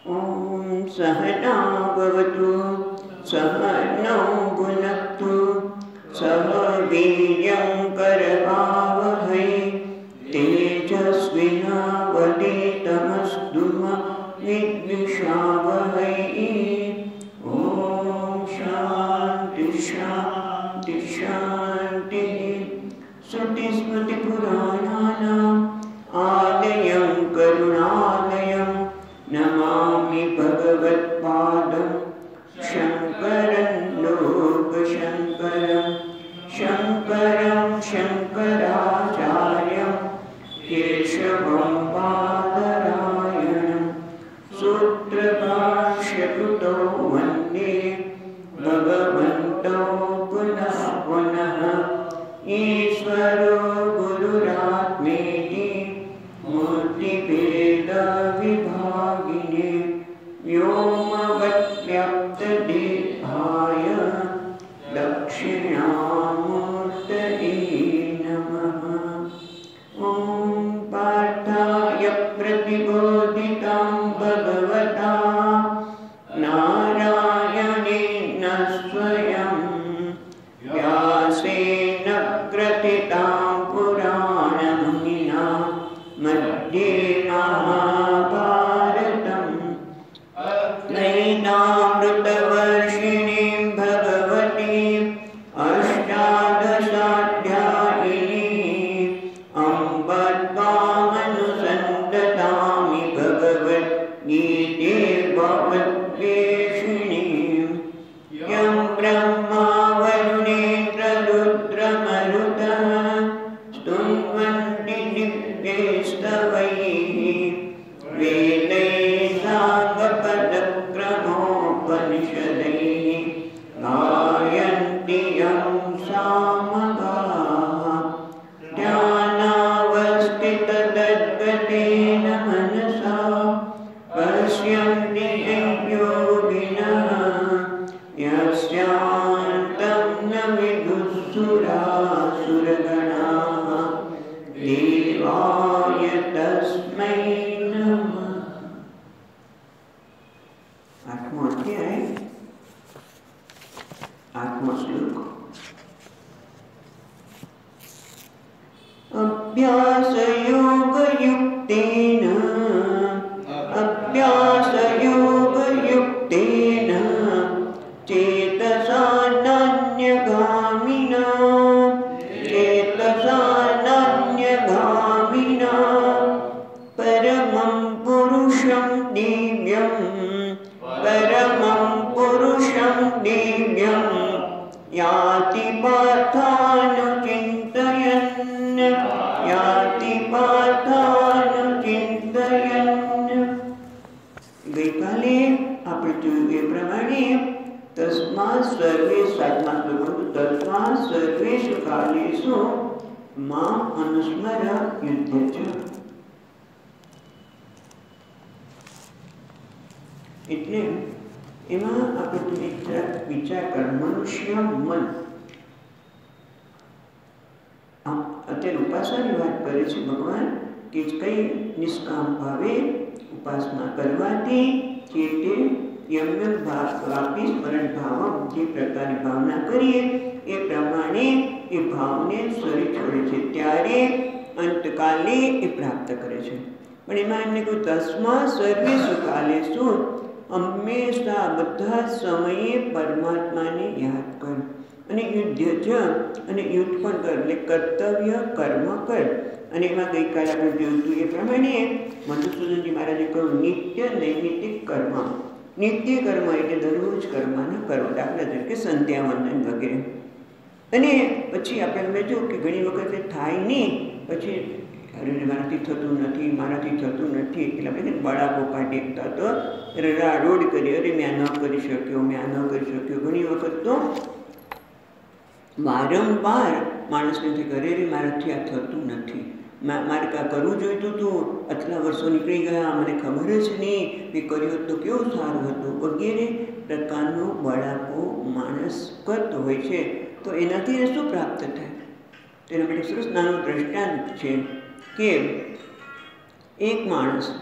ॐ सहना भवतु सहनौ भुनक्तु सह वीर्यं करवावहै तेजस्विनावधीतमस्तु मा विद्विषावहै। ॐ शान्ति शान्ति शान्तिः। श्रुतिस्मृतिपुराणानाम् आलयं करुणालयं नमामि भगवत्पादं शङ्करं लोकशङ्करं शङ्करं शङ्कराचार्यं केशवं बादरायणं सूत्रभाष्यकृतौ वन्दे भगवन्तौ पुनः पुनः। ईश्वरो गुरुरात्मेति मूर्तिभेदविभागिने व्योमवद्व्याप्तदेहाय दक्षिणामूर्तये नमः। ॐ पार्थाय प्रतिबोधितं भगवता नारायणेन स्वयं व्यासेन ग्रथितां पुराणमुनिना मध्ये महाभारतम् नैनामृतवर्षिणीं भगवतीम् अष्टादशाध्यायिनीम् अम्ब त्वामनुसन्ततामि भगवद्गीते भगवद्वेषिणीम्। यं ब्रह्मा वरुणेन्द्ररुद्रमरुतः स्तुन्वन्ति दिव्यैस्तवैः वेदैः साङ्गपदक्रमोपनिषदैः गायन्ति यं सामगाः। ध्यानावस्थिततद्गतेन मनसा पश्यन्ति यं योगिनः यस्यान्तं न विदुःसुरासुरगणाः देवाय तस्मै नमः। आठवां अध्याय आठवां श्लोक। अभ्यासयोगयुक्तेन चेतसा नान्यगामिना परमं पुरुषं दिव्यं याति पार्थानुचिन्तयन्। गईकाले આપણે જોયું એ પ્રમાણે તસ્માत् સર્વેષુ કાલેષુ માં અનુસ્મર યુધ્યચ। એટલે એમાં આપણે વિચાર કર મનુષ્ય મન અત્યારે ઉપાસનાની વાત કરે છે ભગવાન કે કઈ નિષ્કામ ભાવે ઉપાસના કરવાથી ચેતે यम्यम भावापि स्मरण भाव जे प्रकार भावना करिए ए प्रमाणे ए भावने स्वरी छोड़े छे त्यारे अंतकाले ए प्राप्त करे छे। पण एमां एमने कोई तस्मात् सर्वेषु कालेषु हमेशा बधा समये परमात्माने याद कर अने युद्धज अने युद्ध पण कर એટલે कर्तव्य कर्म कर। અને એમાં ગઈકાલે આપણે જોયું હતું એ પ્રમાણે મધુસૂદનજી મહારાજે કહ્યું નિત્ય નૈમિતિક કર્મ। नित्य कर्म એટલે દરરોજ કર્મના કરો, દાખલા તરીકે સંધ્યાવંદન વગેરે। અને પછી આપણે જો કે ઘણી વખતે થાય નહીં, પછી અરે મારાથી થતું નથી એટલે આપણે બળાપો કાઢી એકતા તો રાડોડ કરી અરે મેં આ ન કરી શક્યો। ઘણી વખત તો વારંવાર માણસને થઈ કરે અરે મારાથી આ થતું નથી, મારે કાં કરવું જોઈતું હતું, આટલા વર્ષો નીકળી ગયા, મને ખબર જ નહીં, મેં કર્યું હોત તો કેવું સારું હતું વગેરે પ્રકારનો બળાપો માણસ કરતો હોય છે। તો એનાથી એને શું પ્રાપ્ત થાય? તેના માટે સરસ નાનું દ્રષ્ટાંત છે કે એક માણસ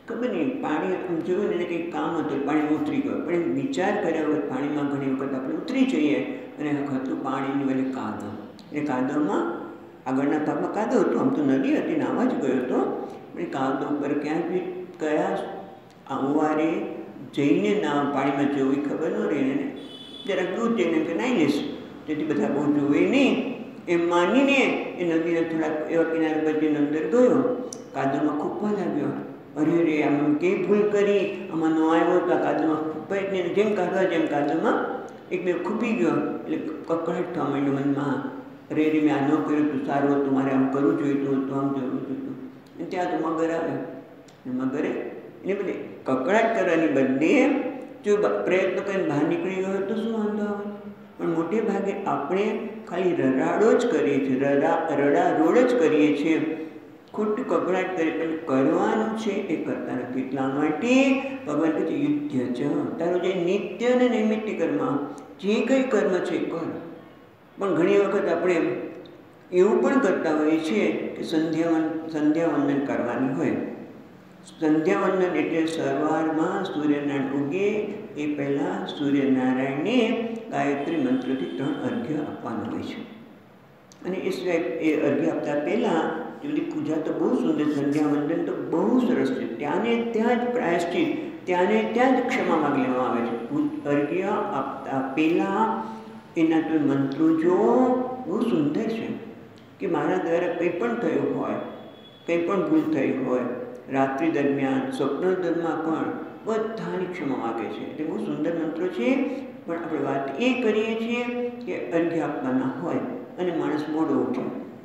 ખબર નહીં પાણી જોયું ને કંઈક કામ હતું, પાણી ઉતરી ગયું, પણ વિચાર કર્યા વખત પાણીમાં ઘણી વખત આપણે ઉતરી જઈએ અને હતું પાણીની વચ્ચે કાદવ. એ કાદવમાં આગળના ભાગમાં કાદવ હતું, આમ તો નદી હતી, નાવા જ ગયો હતો, પણ કાદવ ઉપર કયા આવારે જઈને પાણીમાં જવું ખબર ન રહે ને જરાક દૂર જઈને કે નાહી લઈશ, તેથી બધા બહુ જોવે નહીં એમ માનીને એ નદીના થોડાક એવા કિનારે બચીને અંદર ગયો, કાદવમાં ખૂપવા લાગ્યો. અરે રે આમાં કેવી ભૂલ કરી, આમાં ન આવ્યો તો કાદવમાં ખૂપાઈ જેમ કાઢવા જેમ કાદવમાં એક બે ખૂપી ગયો એટલે કકડાટ થવા માંડ્યો મનમાં. અરે રે મેં આ ન કર્યું તું સારું હતું, મારે આમ કરવું જોઈતું હતું, આમ કરવું જોઈતું. અને ત્યાં તો મગર આવે, મગરે એને બધી કકડાટ કરવાની બદલે જો પ્રયત્ન કરીને બહાર નીકળી ગયો તો શું વાંધો આવે? પણ મોટે ભાગે આપણે ખાલી રડાડો જ કરીએ છીએ, રડારોડ જ કરીએ છીએ, ખોટી કકડાટ કરી પણ કરવાનું છે એ કરતા નથી. એટલા માટે ભગવાન કહે છે યુદ્ધ છે, તારું જે નિત્ય અને નૈમિત્તિક કર્મ જે કંઈ કર્મ છે કર. પણ ઘણી વખત આપણે એવું પણ કરતા હોઈએ છીએ કે સંધ્યાવંદન કરવાની હોય. સંધ્યાવંદન એટલે સવારમાં સૂર્યનારાયણ ઉગે એ પહેલાં સૂર્યનારાયણને ગાયત્રી મંત્રથી 3 અર્ઘ્ય આપવાનું હોય છે. અને એ સિવાય એ અર્ઘ્ય આપતા પહેલાં જેવી પૂજા તો બહુ સુંદર, સંધ્યાવંદન તો બહુ સરસ છે. ત્યાંને ત્યાં જ પ્રાયશ્ચિત, ત્યાંને ત્યાં જ ક્ષમા માગી લેવામાં આવે છે. અર્ઘ્ય આપતા પહેલાં એના તો મંત્રો જો બહુ સુંદર છે કે મારા દ્વારા કંઈ પણ થયું હોય, કંઈ પણ ભૂલ થઈ હોય, રાત્રિ દરમિયાન સ્વપ્નોદરમાં પણ બધાની ક્ષમા માગે છે. એટલે બહુ સુંદર મંત્રો છે. પણ આપણે વાત એ કરીએ છીએ કે અર્ઘ્ય આપવાના હોય અને માણસ મોડો ઉઠે,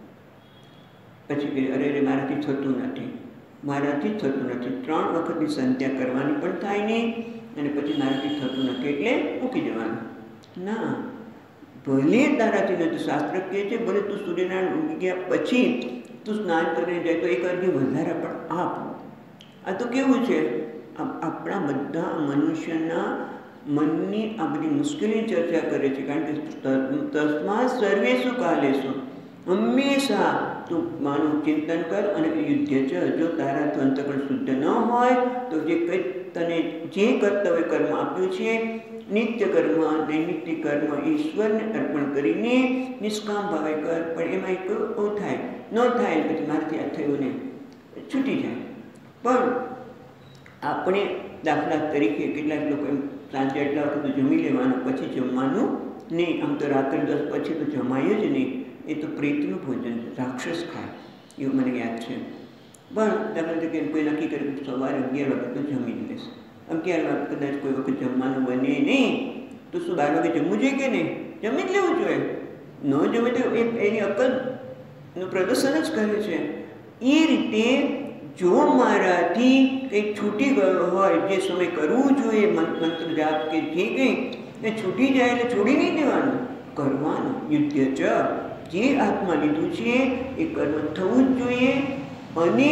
પછી કે અરે રે મારાથી થતું નથી, મારાથી થતું નથી, 3 વખતની સંધ્યા કરવાની પણ થાય નહીં અને પછી મારાથી થતું નથી એટલે મૂકી દેવાનું. ના, ભલે તારાથી નથી, શાસ્ત્ર કહે છે ભલે તું સૂર્યનારાયણ ઉગી ગયા પછી તું સ્નાન કરીને જાય તો એક અર્ઘ્ય વધારે પણ આપ. આ તો કેવું છે, આપણા બધા મનુષ્યના મનની આ બધી મુશ્કેલી ચર્ચા કરે છે. કારણ કે તસ્માત સર્વેષુ કાલેષુ, હંમેશા તું માનું ચિંતન કર અને યુદ્ધ છે. જો તારાથી અંતઃકરણ શુદ્ધ ન હોય તો જે કંઈ તને જે કર્તવ્ય કર્મ આપ્યું છે, નિત્ય કર્મ નૈમિત્તિક કર્મ ઈશ્વરને અર્પણ કરીને નિષ્કામ ભાવે કર. પણ એમાં એક થાય ન થાય પછી મારાથી આ થયું નહીં, છૂટી જાય. પણ આપણે દાખલા તરીકે કેટલાક લોકો એમ સાંજે એટલા વખત જમી લેવાનું પછી જમવાનું નહીં, આમ તો રાત્રે 10 પછી તો જમાય જ નહીં, એ તો પ્રેતનું ભોજન, રાક્ષસ ખાય, એવું મને યાદ છે. પણ દાખલા તરીકે કોઈ નક્કી કરે સવારે 11 વાગે તો જમી જ લેશે, 11 વાગે કદાચ કોઈ વખત જમવાનું બને નહીં તો શું 12 વાગે જમવું જોઈએ કે નહીં? જમી જ લેવું જોઈએ. ન જમે તો એની અક્કલનું પ્રદર્શન જ કરે છે. એ રીતે જો મારાથી કંઈક છૂટી ગયો હોય, જે સમય કરવું જોઈએ મંત્ર જાપ કે જે કંઈ એ છૂટી જાય એટલે છોડી નહીં દેવાનું, કરવાનું. યુદ્ધ ચ, જે હાથમાં લીધું છે એ કર્મ થવું જ જોઈએ. અને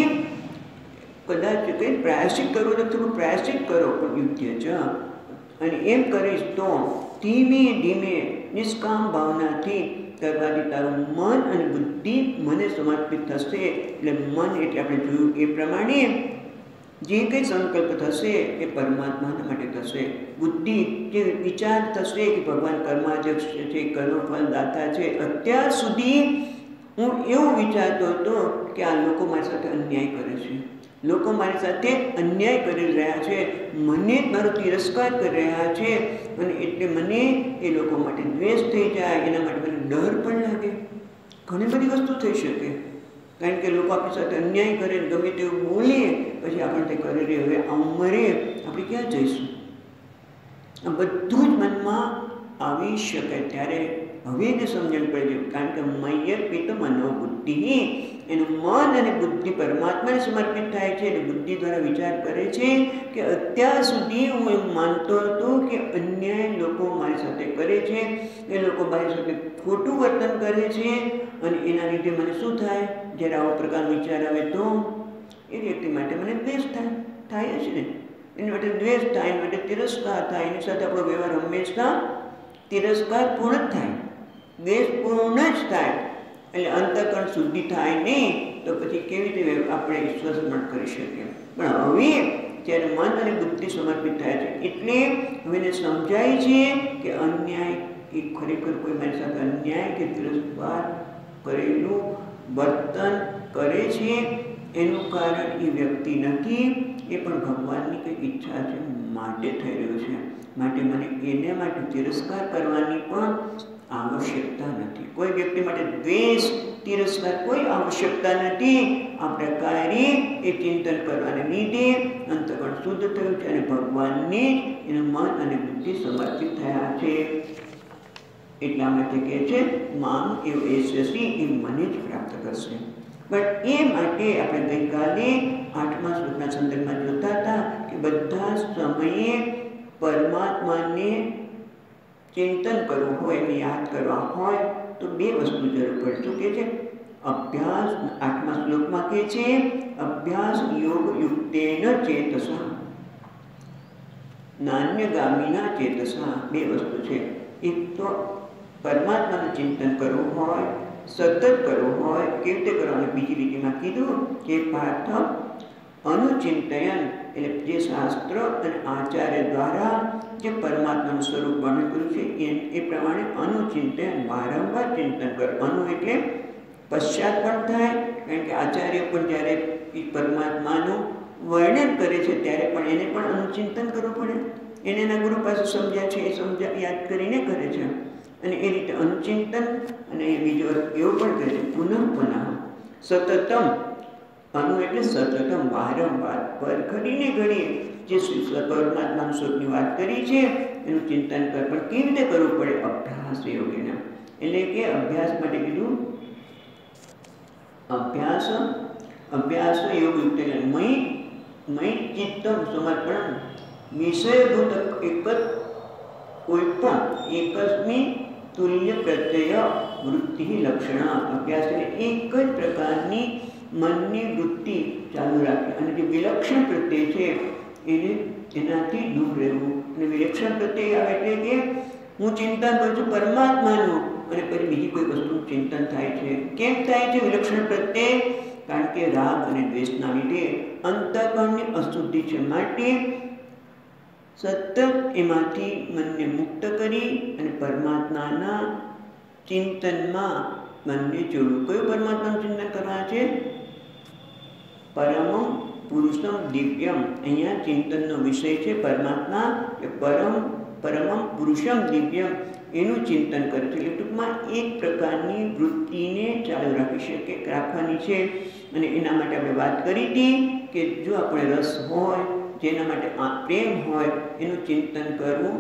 કદાચ કંઈ પ્રાયશ્ચિત કરવું તો થોડું પ્રાયશ્ચિત કરો, પણ યુદ્ધ છે. અને એમ કરીશ તો ધીમે ધીમે નિષ્કામ ભાવનાથી કરવાથી તારું મન અને બુદ્ધિ મને સમર્પિત થશે. એટલે મન એટલે આપણે જોયું એ પ્રમાણે જે કંઈ સંકલ્પ થશે એ પરમાત્માના માટે થશે. બુદ્ધિ જે વિચાર થશે કે ભગવાન કર્માધ્યક્ષ છે, કર્મફળ દાતા છે. અત્યાર સુધી હું એવું વિચારતો હતો કે આ લોકો મારી સાથે અન્યાય કરે છે, લોકો મારી સાથે અન્યાય કરી રહ્યા છે, મને મારો તિરસ્કાર કરી રહ્યા છે, અને એટલે મને એ લોકો માટે દ્વેષ થઈ જાય, એના માટે મને ડર પણ લાગે. ઘણી બધી વસ્તુ થઈ શકે, કારણ કે લોકો આપણી સાથે અન્યાય કરે, ગમે તેવું બોલીએ પછી આપણે તે કરે રે હવે આમ મરે, આપણે ક્યાં જઈશું? આ બધું જ મનમાં આવી શકે. ત્યારે હવે જ સમજણ પડે, કારણ કે મય્યર્પિત મનો બુદ્ધિ, એનું મન અને બુદ્ધિ પરમાત્માને સમર્પિત થાય છે. અને બુદ્ધિ દ્વારા વિચાર કરે છે કે અત્યાર સુધી હું એમ માનતો હતો કે અન્યાય લોકો મારી સાથે કરે છે, એ લોકો મારી સાથે ખોટું વર્તન કરે છે, અને એના લીધે મને શું થાય? જ્યારે આવો પ્રકારનો વિચાર આવે તો એ વ્યક્તિ માટે મને દ્વેષ થાય જ ને. એની માટે દ્વેષ થાય, એની માટે તિરસ્કાર થાય, એની સાથે આપણો વ્યવહાર હંમેશા તિરસ્કાર પૂર્ણ જ થાય, દ્વેષ પૂર્ણ જ થાય. એટલે અંતઃકરણ શુદ્ધિ થાય નહીં તો પછી કેવી રીતે આપણે ઈશ્વર સ્મરણ કરી શકીએ? પણ હવે જ્યારે મન અને બુદ્ધિ સમર્પિત થાય છે એટલે હવે એને સમજાય છે કે અન્યાય એ ખરેખર કોઈ મારી સાથે અન્યાય કે તિરસ્કાર કરેલું વર્તન કરે છે એનું કારણ એ વ્યક્તિ નથી, એ પણ ભગવાનની કંઈ ઈચ્છા છે માટે થઈ રહ્યું છે. માટે મને એને માટે તિરસ્કાર કરવાની પણ આવશ્યકતા નથી. કોઈ વ્યક્તિ માટે દ્વેષ તિરસ્કાર કોઈ આવશ્યકતા નથી. આ પ્રકારે એ ચિંતન કરવાને લીધે અંતઃકરણ શુદ્ધ થયું છે અને ભગવાનને જ એનું મન અને બુદ્ધિ સમર્પિત થયા છે. એટલા માટે કહે છે મામ એવ એસ્યસી, એ મને જ પ્રાપ્ત કરશે. પણ એ માટે આપણે ગઈકાલે 8મા શ્લોકના સંદર્ભમાં જોતા હતા કે બધા સમયે પરમાત્માને ચિંતન કરવું હોય, એને યાદ કરવા હોય તો બે વસ્તુ જરૂર પડે. શું કહે છે? અભ્યાસ. 8મા શ્લોકમાં કહે છે અભ્યાસ યોગ યુક્તેન ચેતસા નાન્યગામિના ચેતસા. બે વસ્તુ છે. એક તો પરમાત્માનું ચિંતન કરવું હોય, સતત કરવું હોય. કેવી રીતે કરવાનું? બીજી લીટીમાં કીધું કે પાર્થ અનુચિંતયન, એટલે જે શાસ્ત્ર અને આચાર્ય દ્વારા જે પરમાત્માનું સ્વરૂપ વર્ણન કર્યું છે એ પ્રમાણે અનુચિંતન, વારંવાર ચિંતન કર. અનુ એટલે પશ્ચાત પણ થાય, કારણ કે આચાર્ય પણ જ્યારે એ પરમાત્માનું વર્ણન કરે છે ત્યારે પણ એને પણ અનુચિંતન કરવું પડે. એને એના ગુરુ પાસે સમજ્યા છે એ યાદ કરીને કરે છે. અને એ રીતે અનુચિંતન. અને બીજો એવો પણ કહે છે પુનઃ સતતમ. અનુ એટલે સતતમ, વારંવાર પર ઘડીને ઘડીએ જે પરમાત્માનું સ્વરૂપની વાત કરી છે એનું ચિંતન કર. પણ કેવી રીતે કરવું પડે? અભ્યાસ યોગીને. એટલે કે અભ્યાસ માટે કીધું અભ્યાસ યોગ યુક્ત મય ચિત્તમ સમર્પણ વિષયભૂત કોઈ પણ એકસ્મી તુલ્ય પ્રત્યય વૃત્તિ લક્ષણ. અભ્યાસ એટલે એક જ પ્રકારની મનની વૃત્તિ ચાલુ રાખે અને જે વિલક્ષણ પ્રત્યય છે એને એનાથી દૂર રહેવું. અને વિલક્ષણ પ્રત્યય આવે એટલે કે હું ચિંતન કરું છું પરમાત્માનું અને પછી બીજી કોઈ વસ્તુનું ચિંતન થાય છે. કેમ થાય છે વિલક્ષણ પ્રત્યય? કારણ કે રાગ અને દ્વેષના લીધે અંતઃકરણની અશુદ્ધિ છે. માટે સતત એમાંથી મનને મુક્ત કરી અને પરમાત્માના ચિંતનમાં મનને જોડવું. કયું પરમાત્માનું ચિંતન કરવા છે? પરમ પુરુષમ દિવ્યમ. અહીંયા ચિંતનનો વિષય છે પરમાત્મા, કે પરમ પુરુષમ દિવ્યમ, એનું ચિંતન કરે છે. એટલે ટૂંકમાં એક પ્રકારની વૃત્તિને ચાલુ રાખવાની છે. અને એના માટે આપણે વાત કરી હતી કે જો આપણે રસ હોય, જેના માટે પ્રેમ હોય, એનું ચિંતન કરવું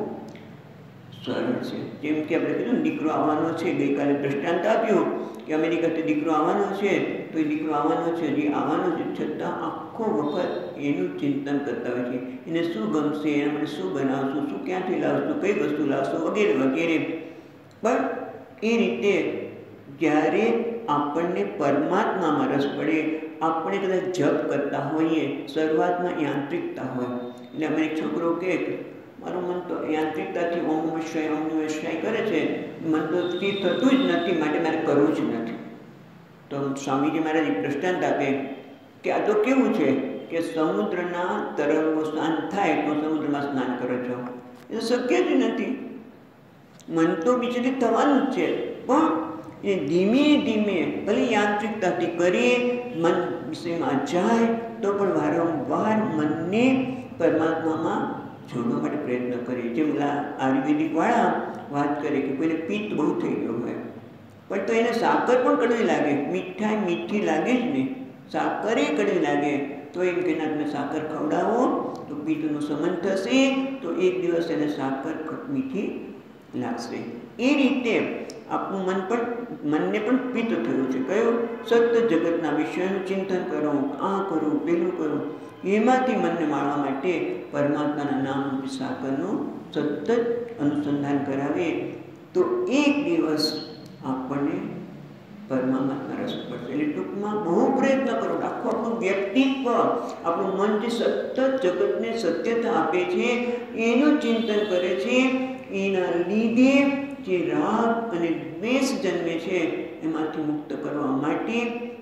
સરળ છે. જેમ કે આપણે કીધું દીકરો આવવાનો છે, ગઈકાલે દ્રષ્ટાંત આપ્યું કે અમેરિકાથી દીકરો આવવાનો છે, તો એ દીકરો આવવાનો છે, જે આવવાનો છે, છતાં આખો વખત એનું ચિંતન કરતા હોય છે. એને શું ગમશે, એના માટે શું બનાવશું, શું ક્યાંથી લાવશું, કઈ વસ્તુ લાવશું, વગેરે વગેરે. પણ એ રીતે જ્યારે આપણને પરમાત્મામાં રસ પડે, આપણે કદાચ જપ કરતા હોઈએ, શરૂઆતમાં યાંત્રિકતા હોય. એટલે અમે એક છોકરો કહે મારું મન તો યાંત્રિકતાથી ઓમ નમઃ શિવાય ઓમ નમઃ શિવાય કરે છે, મન તો સ્થિર થતું જ નથી, માટે મારે કરવું જ નથી. તો સ્વામીજી મહારાજ એક દ્રષ્ટાંત આપે કે આ તો કેવું છે કે સમુદ્રના તરંગો શાંત થાય તો સમુદ્રમાં સ્નાન કરો છો, એ તો શક્ય જ નથી. મન તો વિચલિત થવાનું જ છે, પણ એ ધીમે ધીમે ભલે યાંત્રિકતાથી કરીએ, મન વિષયમાં જાય તો પણ વારંવાર મનને પરમાત્મામાં જોડવા માટે પ્રયત્ન કરીએ. જેમ આયુર્વેદિક વાળા વાત કરે કે કોઈને પિત્ત બહુ થઈ ગયું હોય, પણ તો એને સાકર પણ કડવી લાગે, મીઠાઈ મીઠી લાગે જ નહીં, સાકરે કડવી લાગે, તો એમ કે તમે સાકર ખવડાવો તો પિત્તનું શમન થશે, તો એક દિવસ એને સાકર મીઠી લાગશે. એ રીતે આપણું મનને પણ પિત્ત થયું છે. કયું? સત્ય જગતના વિષયનું ચિંતન કરો, આ કરું પેલું કરું, એમાંથી મનને માણવા માટે પરમાત્માના નામ સાકરનું સતત અનુસંધાન કરાવે તો એક દિવસ આપણને પરમાત્મા રસ પડશે. એટલે ટૂંકમાં બહુ પ્રયત્ન કરો, આખું આપણું વ્યક્તિત્વ, આપણું મન જે સતત જગતને સત્યતા આપે છે, એનું ચિંતન કરે છે. એના લીધે જે રાગ અને દ્વેષ જન્મે છે એમાંથી મુક્ત કરવા માટે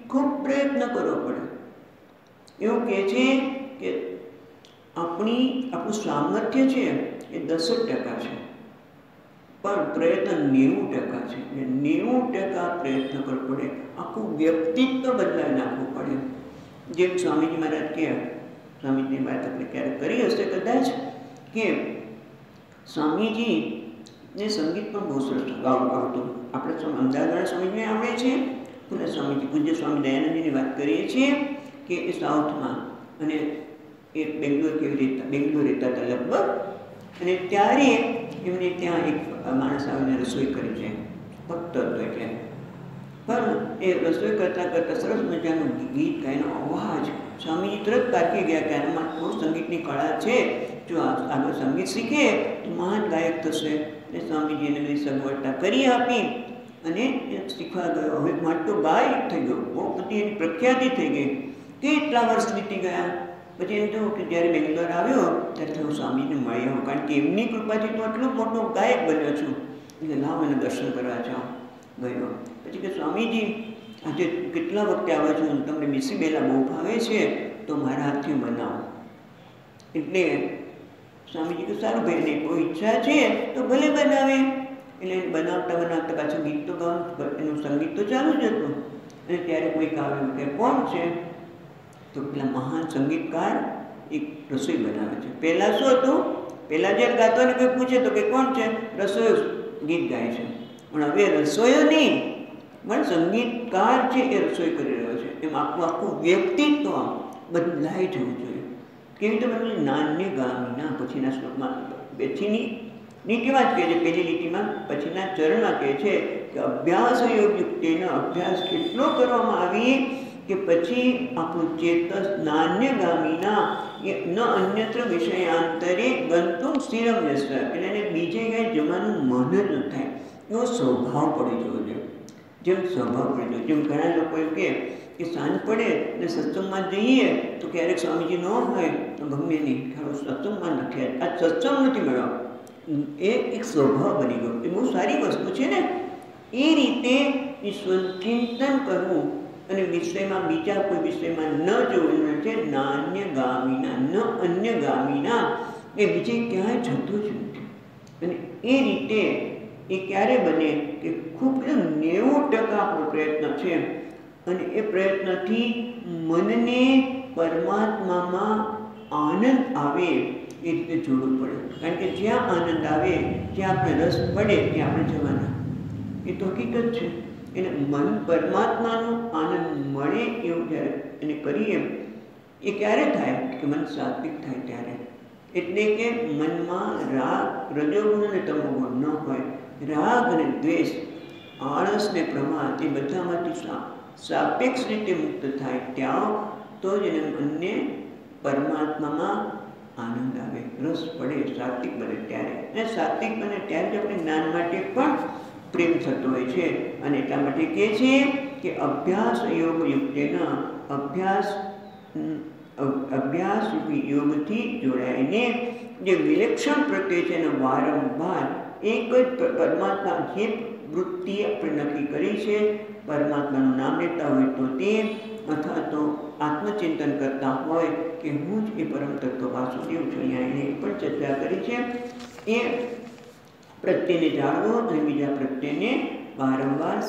ખૂબ પ્રયત્ન કરવો પડે. એવું કહે છે કે આપણું સામર્થ્ય છે એ 10% છે, પણ પ્રયત્ન 90% છે. 90% પ્રયત્ન કરવો પડે. આખું વ્યક્તિત્વ બદલાવી નાખવું પડે. જેમ સ્વામીજી મહારાજ કહે, સ્વામીજીની વાત આપણે ક્યારેક કરી હશે કદાચ, કે સ્વામીજીને સંગીત પણ બહુ સરસ આવતું. આપણે અમદાવાદવાળા સ્વામીજીને આવડે છે. પુનઃ સ્વામીજી પૂજ્ય સ્વામી દયાનંદજીની વાત કરીએ છીએ કે એ સાઉથમાં, અને એ બેંગ્લોર રહેતા હતા લગભગ. અને ત્યારે એમને ત્યાં એક માણસ આવીને રસોઈ કરી છે, ભક્ત હતો એટલે. પણ એ રસોઈ કરતાં કરતાં સરસ મજાનું ગીત ગાયનો અવાજ, સ્વામીજી તરત પારખી ગયા કે આનામાં બહુ સંગીતની કળા છે, જો આગળ સંગીત શીખે તો મહાન ગાયક થશે. અને સ્વામીજીને બધી સગવડતા કરી આપી અને શીખવા ગયો. હવે માટો ગાયક થઈ ગયો, બહુ બધી એની પ્રખ્યાતિ થઈ ગઈ. કેટલા વર્ષ વીતી ગયા. પછી એમ થયું કે જ્યારે બેંગ્લોર આવ્યો ત્યારે હું સ્વામીજીને મળી આવું, કારણ કે એમની કૃપાથી તો આટલો મોટો ગાયક બન્યો છું. એટલે લાવ એને દર્શન કરવા જાઉં. ગયો. પછી કે સ્વામીજી આજે કેટલા વખતે આવે છો, તમને મિસી બેલા બહુ ભાવે છે તો મારા હાથથી બનાવો. એટલે સ્વામીજી કે સારું ભાઈ, એને કોઈ ઈચ્છા છે તો ભલે બનાવે. એટલે બનાવતા બનાવતા પાછું ગીત તો ગાવાનું, એનું સંગીત તો ચાલુ જ હતું. અને ત્યારે કોઈક આવ્યું કે કોણ છે, તો પેલા મહાન સંગીતકાર એક રસોઈ બનાવે છે. પહેલાં શું હતું, પહેલાં જ્યારે ગાતો ને કોઈ પૂછે તો કે કોણ છે, રસોઈ ગીત ગાય છે. પણ હવે રસોઈઓ નહીં, પણ સંગીતકાર છે એ રસોઈ કરી રહ્યો છે. એમ આખું વ્યક્તિત્વ બદલાઈ જવું જોઈએ. કેવી રીતે બદલું? નાન્ય ગામીના પછીના શ્લોકમાં પછીની કેવા જ કહે છે, પહેલી લીટીમાં પછીના ચરણમાં કહે છે કે અભ્યાસ યોગયુક્તેનો અભ્યાસ કેટલો કરવામાં આવી કે પછી આપણું ચેતસ નાન્યગામીના ન અન્યત્ર વિષયાંતરે ગંતુમ સ્થિરમ યસ્વ, એટલે એને બીજે ક્યાંય જવાનું મન જ ન થાય એવો સ્વભાવ પડી જવો જોઈએ. જેમ સ્વભાવ પડી જવો, જેમ ઘણા લોકો એમ કે સાંજ પડે ને સત્સંગમાં જઈએ તો ક્યારેક સ્વામીજી ન હોય તો ગમે નહીં, સત્સંગમાં નથી, આ સત્સંગ નથી મળ્યો, એ એક સ્વભાવ બની ગયો. એ બહુ સારી વસ્તુ છે ને. એ રીતે ઈશ્વર ચિંતન કરવું અને વિષયમાં બીજા કોઈ વિષયમાં ન જોવું છે. નાન્યગામીના ન અન્યગામીના, એ બીજે ક્યાંય જતું જ નથી. અને એ રીતે એ ક્યારે બને કે ખૂબ 90% આપણો પ્રયત્ન છે, અને એ પ્રયત્નથી મનને પરમાત્મામાં આનંદ આવે એ રીતે જોડવું પડે. કારણ કે જ્યાં આનંદ આવે, જ્યાં આપણે રસ પડે ત્યાં આપણે જવાના. એ તો હકીકત છે. એને મન પરમાત્માનો આનંદ મળે એવું જ્યારે એને કરીએ, એ ક્યારે થાય કે મન સાત્વિક થાય ત્યારે. એટલે કે મનમાં રાગ, રજોગુણ અને તમોગુણ ન હોય. રાગ અને દ્વેષ, આળસ ને પ્રમાદ એ બધામાંથી સાપેક્ષ રીતે મુક્ત થાય ત્યાં તો જ એને મનને પરમાત્મામાં આનંદ આવે, રસ પડે, સાત્વિક બને ત્યારે. અને સાત્વિક બને ત્યારે જ આપણે જ્ઞાન માટે પણ પ્રેમ થતો હોય છે. અને એટલા માટે કહે છે કે અભ્યાસ યોગ યુક્તેના, અભ્યાસ યોગથી જોડાઈને જે વિલક્ષણ પ્રત્યે છે એને વારંવાર એક જ પરમાત્મા, જે વૃત્તિ આપણે નક્કી કરી છે, પરમાત્માનું નામ લેતા હોય તો તે, અથવા તો આત્મચિંતન કરતા હોય કે હું જ એ પરમ તત્વ વાસુદેવ છું, અહીંયા એને પણ ચર્ચા કરી છે. એ પ્રત્યેને જાણવો અને બીજા પ્રત્યેને વારંવાર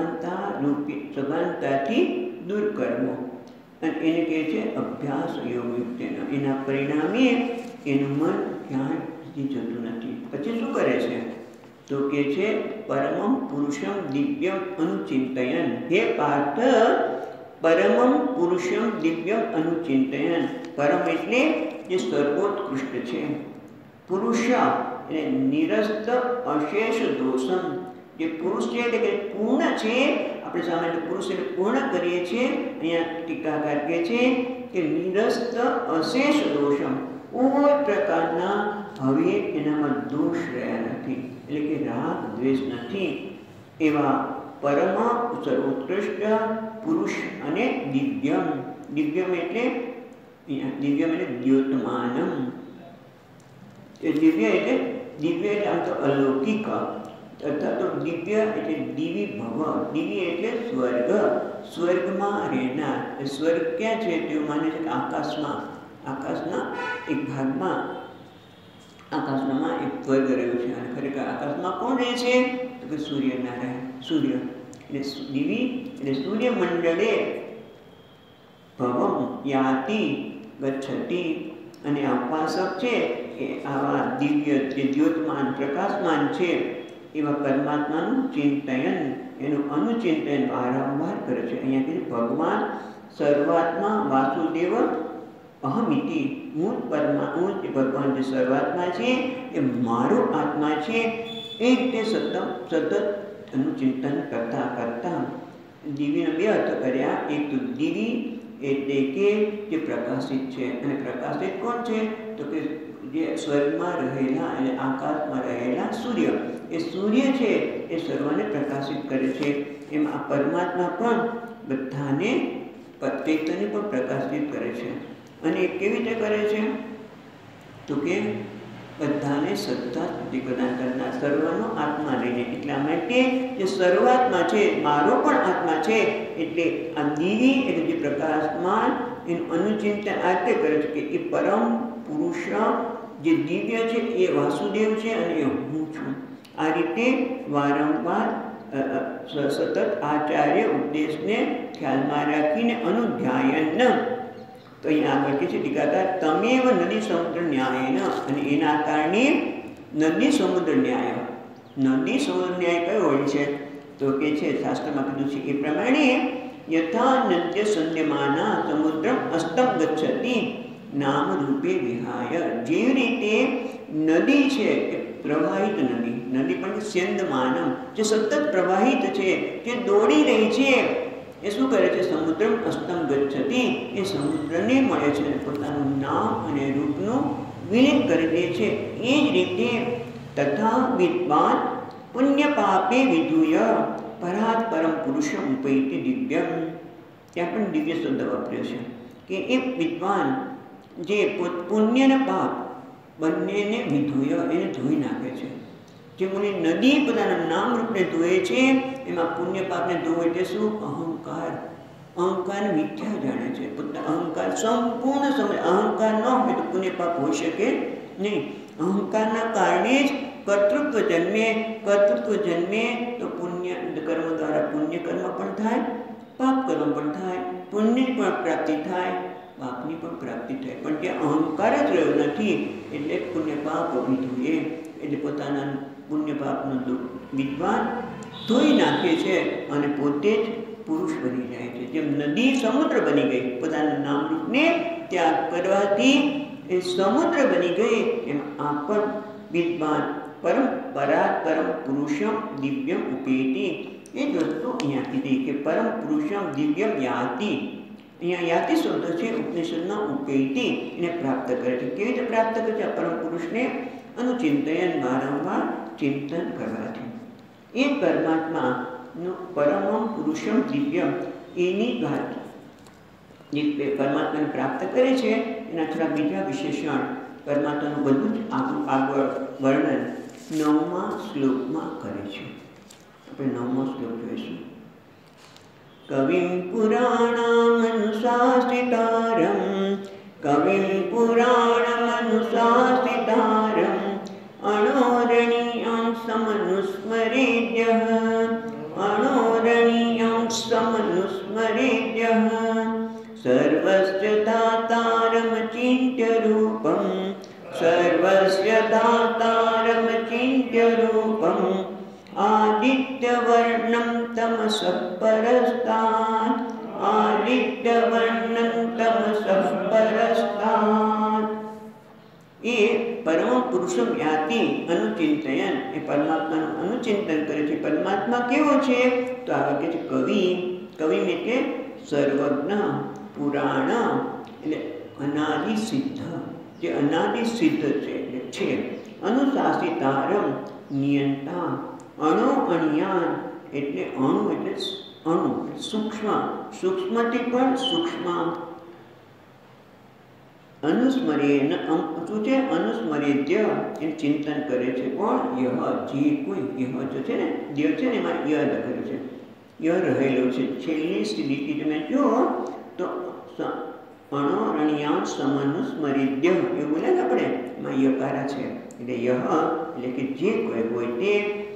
સભાનતાથી દૂર કરવો. અને એને કહે છે અભ્યાસ યોગયુક્ત. એના પરિણામે એનું મન ક્યાંય જતું નથી. પછી શું કરે છે તો કે છે પરમમ પુરુષમ દિવ્યમ અનુચિંતયન. હે પાર્થ, પરમમ પુરુષમ દિવ્યમ અનુચિંતયન. પરમ એટલે જે સર્વોત્કૃષ્ટ છે. પુરુષ એટલે નિરસ્ત અશેષ દોષમ. જે પુરુષ છે એટલે કે પૂર્ણ છે. આપણે સામાન્ય પુરુષ એટલે પૂર્ણ કરીએ છીએ. અહીંયા ટીકાકાર કહે છે કે નિરસ્ત અશેષ દોષમ, કોઈ પ્રકારના હવે એનામાં દોષ રહ્યા નથી, એટલે કે રાગ દ્વેષ નથી. એવા પરમ સર્વોત્કૃષ્ટ પુરુષ અને દિવ્યમ. દિવ્યમ એટલે દ્યોતમાનમ. દિવ્ય એટલે આમ તો અલૌકિક, અથવા તો દિવ્ય એટલે દિવી ભવ. દિવ્ય એટલે સ્વર્ગ, સ્વર્ગમાં રહેનાર. સ્વર્ગ ક્યાં છે? તેઓ માને છે કે આકાશમાં, આકાશના એક ભાગમાં, આકાશમાં એક સ્વર્ગ રહ્યો છે. અને ખરેખર આકાશમાં કોણ રહે છે? તો કે સૂર્યનારાયણ, સૂર્ય એટલે દિવી એટલે સૂર્યમંડળે ભવમ યાતિ ગચ્છતિ. અને આ ઉપાસક છે એ આવા દિવ્ય જે દ્યોતમાન પ્રકાશમાન છે એવા પરમાત્માનું ચિંતન, એનું અનુચિંતન વારંવાર કરે છે. અહીંયા કીધું ભગવાન સર્વાત્મા વાસુદેવ અહમિતિ, હું ભગવાન જે સર્વાત્મા છે એ મારો આત્મા છે. એ રીતે સતત એનું ચિંતન કરતા કરતા દિવ્યના બે અર્થ કર્યા. એક તો દિવી એટલે કે જે પ્રકાશિત છે, અને પ્રકાશિત કોણ છે? તો કે જે સ્વર્ગમાં રહેલા અને આકાશમાં રહેલા સૂર્ય. એ સૂર્ય છે એ સર્વને પ્રકાશિત કરે છે. એમ આ પરમાત્મા પણ બધાને ચૈતન્ય પણ પ્રકાશિત કરે છે. અને કેવી રીતે કરે છે? તો કે બધાને સત્તા સુધી પ્રદાન કરનાર, સર્વનો આત્મા લઈને. એટલા માટે જે સર્વાત્મા છે, મારો પણ આત્મા છે, એટલે આ દિવી એટલે જે પ્રકાશમાન એનું અનુચિંતન આ રીતે કરે છે કે એ પરમ પુરુષ જે દિવ્ય છે એ વાસુદેવ છે અને એ હું છું. આ રીતે વારંવાર સતત આચાર્ય ઉપદેશને ખ્યાલમાં રાખીને અનુધ્યાયન. તો અહીંયા આગળ કે છે ટીકાકાર તમેવ નદી સમુદ્ર ન્યાયન. અને એના કારણે નદી સમુદ્ર ન્યાય. નદી સમુદ્ર ન્યાય કયો હોય છે? તો કે છે શાસ્ત્રમાં કીધું છે એ પ્રમાણે યથા નદ્ય સંધ્યમાના સમુદ્રમ અસ્તમ ગચ્છતિ નામ રૂપે વિહાય. જેવી રીતે નદી છે એ પ્રવાહિત નદી, નદી પણ સ્યંદમાનમ જે સતત પ્રવાહિત છે, જે દોડી રહી છે, એ શું કરે છે? સમુદ્રમ અસ્તમ ગચ્છતિ. એ સમુદ્રને મળે છે અને પોતાનું નામ અને રૂપનું વિલીન કરી દે છે. એ જ રીતે તથા વિદ્વાન પુણ્ય પાપે વિધુય પરાત પરમ પુરુષમ ઉપૈતિ દિવ્યમ. ત્યાં પણ દિવ્ય શબ્દ વાપર્યો છે કે એ વિદ્વાન જે પુણ્ય અને પાપ બંનેને વિધુય એને ધોઈ નાખે છે. જે મુનિ નદી પોતાના નામ રૂપને ધોએ છે, એમાં પુણ્ય પાપને ધોવે એટલે શું? અહંકાર. અહંકાર મિથ્યા જાણે છે. અહંકાર સંપૂર્ણ સમય અહંકાર ન હોય તો પુણ્ય પાપ હોઈ શકે નહીં. અહંકારના કારણે જ કર્તૃત્વ જન્મે. કર્તૃત્વ જન્મે તો પુણ્ય કર્મ દ્વારા પુણ્ય કર્મ પણ થાય, પાપ કર્મ પણ થાય, પુણ્યની પણ પ્રાપ્તિ થાય, પાપની પણ પ્રાપ્તિ થાય. પણ ત્યાં અહંકાર જ રહ્યો નથી એટલે પુણ્ય પાપ વિધુએ એટલે પોતાના પુણ્ય પાપનો વિદ્વાન ધોઈ નાખે છે અને પોતે જ પુરુષ બની જાય છે. જેમ નદી સમુદ્ર બની ગઈ, પોતાના નામરૂપને ત્યાગ કરવાથી એ સમુદ્ર બની ગઈ, એમ આ પણ વિદ્વાન પરમ પુરુષમ દિવ્યમ ઉપેતિ. એ જ વસ્તુ અહીંયા કીધી કે પરમ પુરુષમ દિવ્યમ યાતિ. અહીંયા યાતિ શબ્દ છે ઉપનિષદમાં ઉપેતિ, એને પ્રાપ્ત કરે છે. કેવી રીતે પ્રાપ્ત કરે છે? પરમ પુરુષને અનુચિંતન વારંવાર ચિંતન કરવાથી. એ પરમાત્માનું પરમ પુરુષમ દિવ્યમ એની વાત જે પરમાત્માને પ્રાપ્ત કરે છે એના થોડા બીજા વિશેષણ પરમાત્માનું બધું જ આગળ વર્ણન 9મા શ્લોકમાં કરે છે. આપણે 9મો શ્લોક જોઈશું. કવિં પુરાણમનુશાસિતારં કવિં પુરાણમનુશાસિતારં અણોરણીયં સમનુસ્મરેદ્યઃ અણોરણીયં સમનુસ્મરેદ્યઃ સર્વસ્ય દાતારમચિન્ત્ય રૂપં સર્વસ્ય દાતારમચિન્ત્ય રૂપં આદિત્યવર્ણં તમસઃ પરસ્તાत् આદિત્યવર્ણં તમસઃ પરસ્તાत्. એ પરમ પુરુષમ યાતિ અનુચિંતયન. એ પરમાત્માનું અનુચિંતન કરે છે. પરમાત્મા કેવો છે? તો આગળ કહે છે કવિ. કવિ એટલે સર્વજ્ઞ, પુરાણ એટલે અનાદિ સિદ્ધ, જે અનાદિ સિદ્ધ છે. અનુશાસિતારમ નિયંતા. અણુ અણિયાન એટલે અણુ એટલે અણુ સૂક્ષ્મ, સૂક્ષ્મથી પણ સૂક્ષ્મ. અનુસ્મરેન શું છે? અનુસ્મરેદ્ય એ ચિંતન કરે છે. કોણ? યહ જે કોઈ યહ જે છે ને દેવ છે ને એમાં ય લખેલું છે. ય રહેલો છે. છેલ્લી લીટી તમે જુઓ તો અણોરણ્યા સમનુસ્મરિદ્ય એવું બોલે ને આપણે, એમાં યકારા છે. એટલે યહ એટલે કે જે કોઈ હોય તે.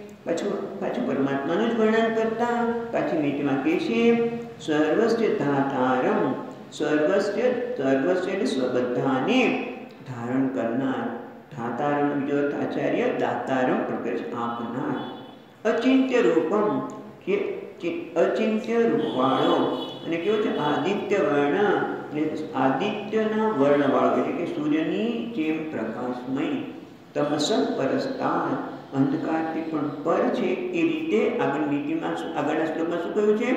પાછું પરમાત્માનું જ વર્ણન કરતા પાછી લીટીમાં કહે છે સર્વસ્ય ધાતારમ, સર્વસ્ય એટલે બધાને ધારણ કરનાર. ધાતારમ બીજો આચાર્ય દાતારમ પણ કહે છે આપનાર. અચિંત્ય રૂપમ કે અચિંત્ય રૂપવાળો, અને કેવું છે આદિત્ય વર્ણ એટલે આદિત્યના વર્ણવાળો એટલે કે સૂર્યની જેમ પ્રકાશમય. તમસમ પરસ્તાન અંધકારથી પણ પર છે એ રીતે આગળ લીટીમાં આગળના શ્લોકમાં શું કહ્યું છે?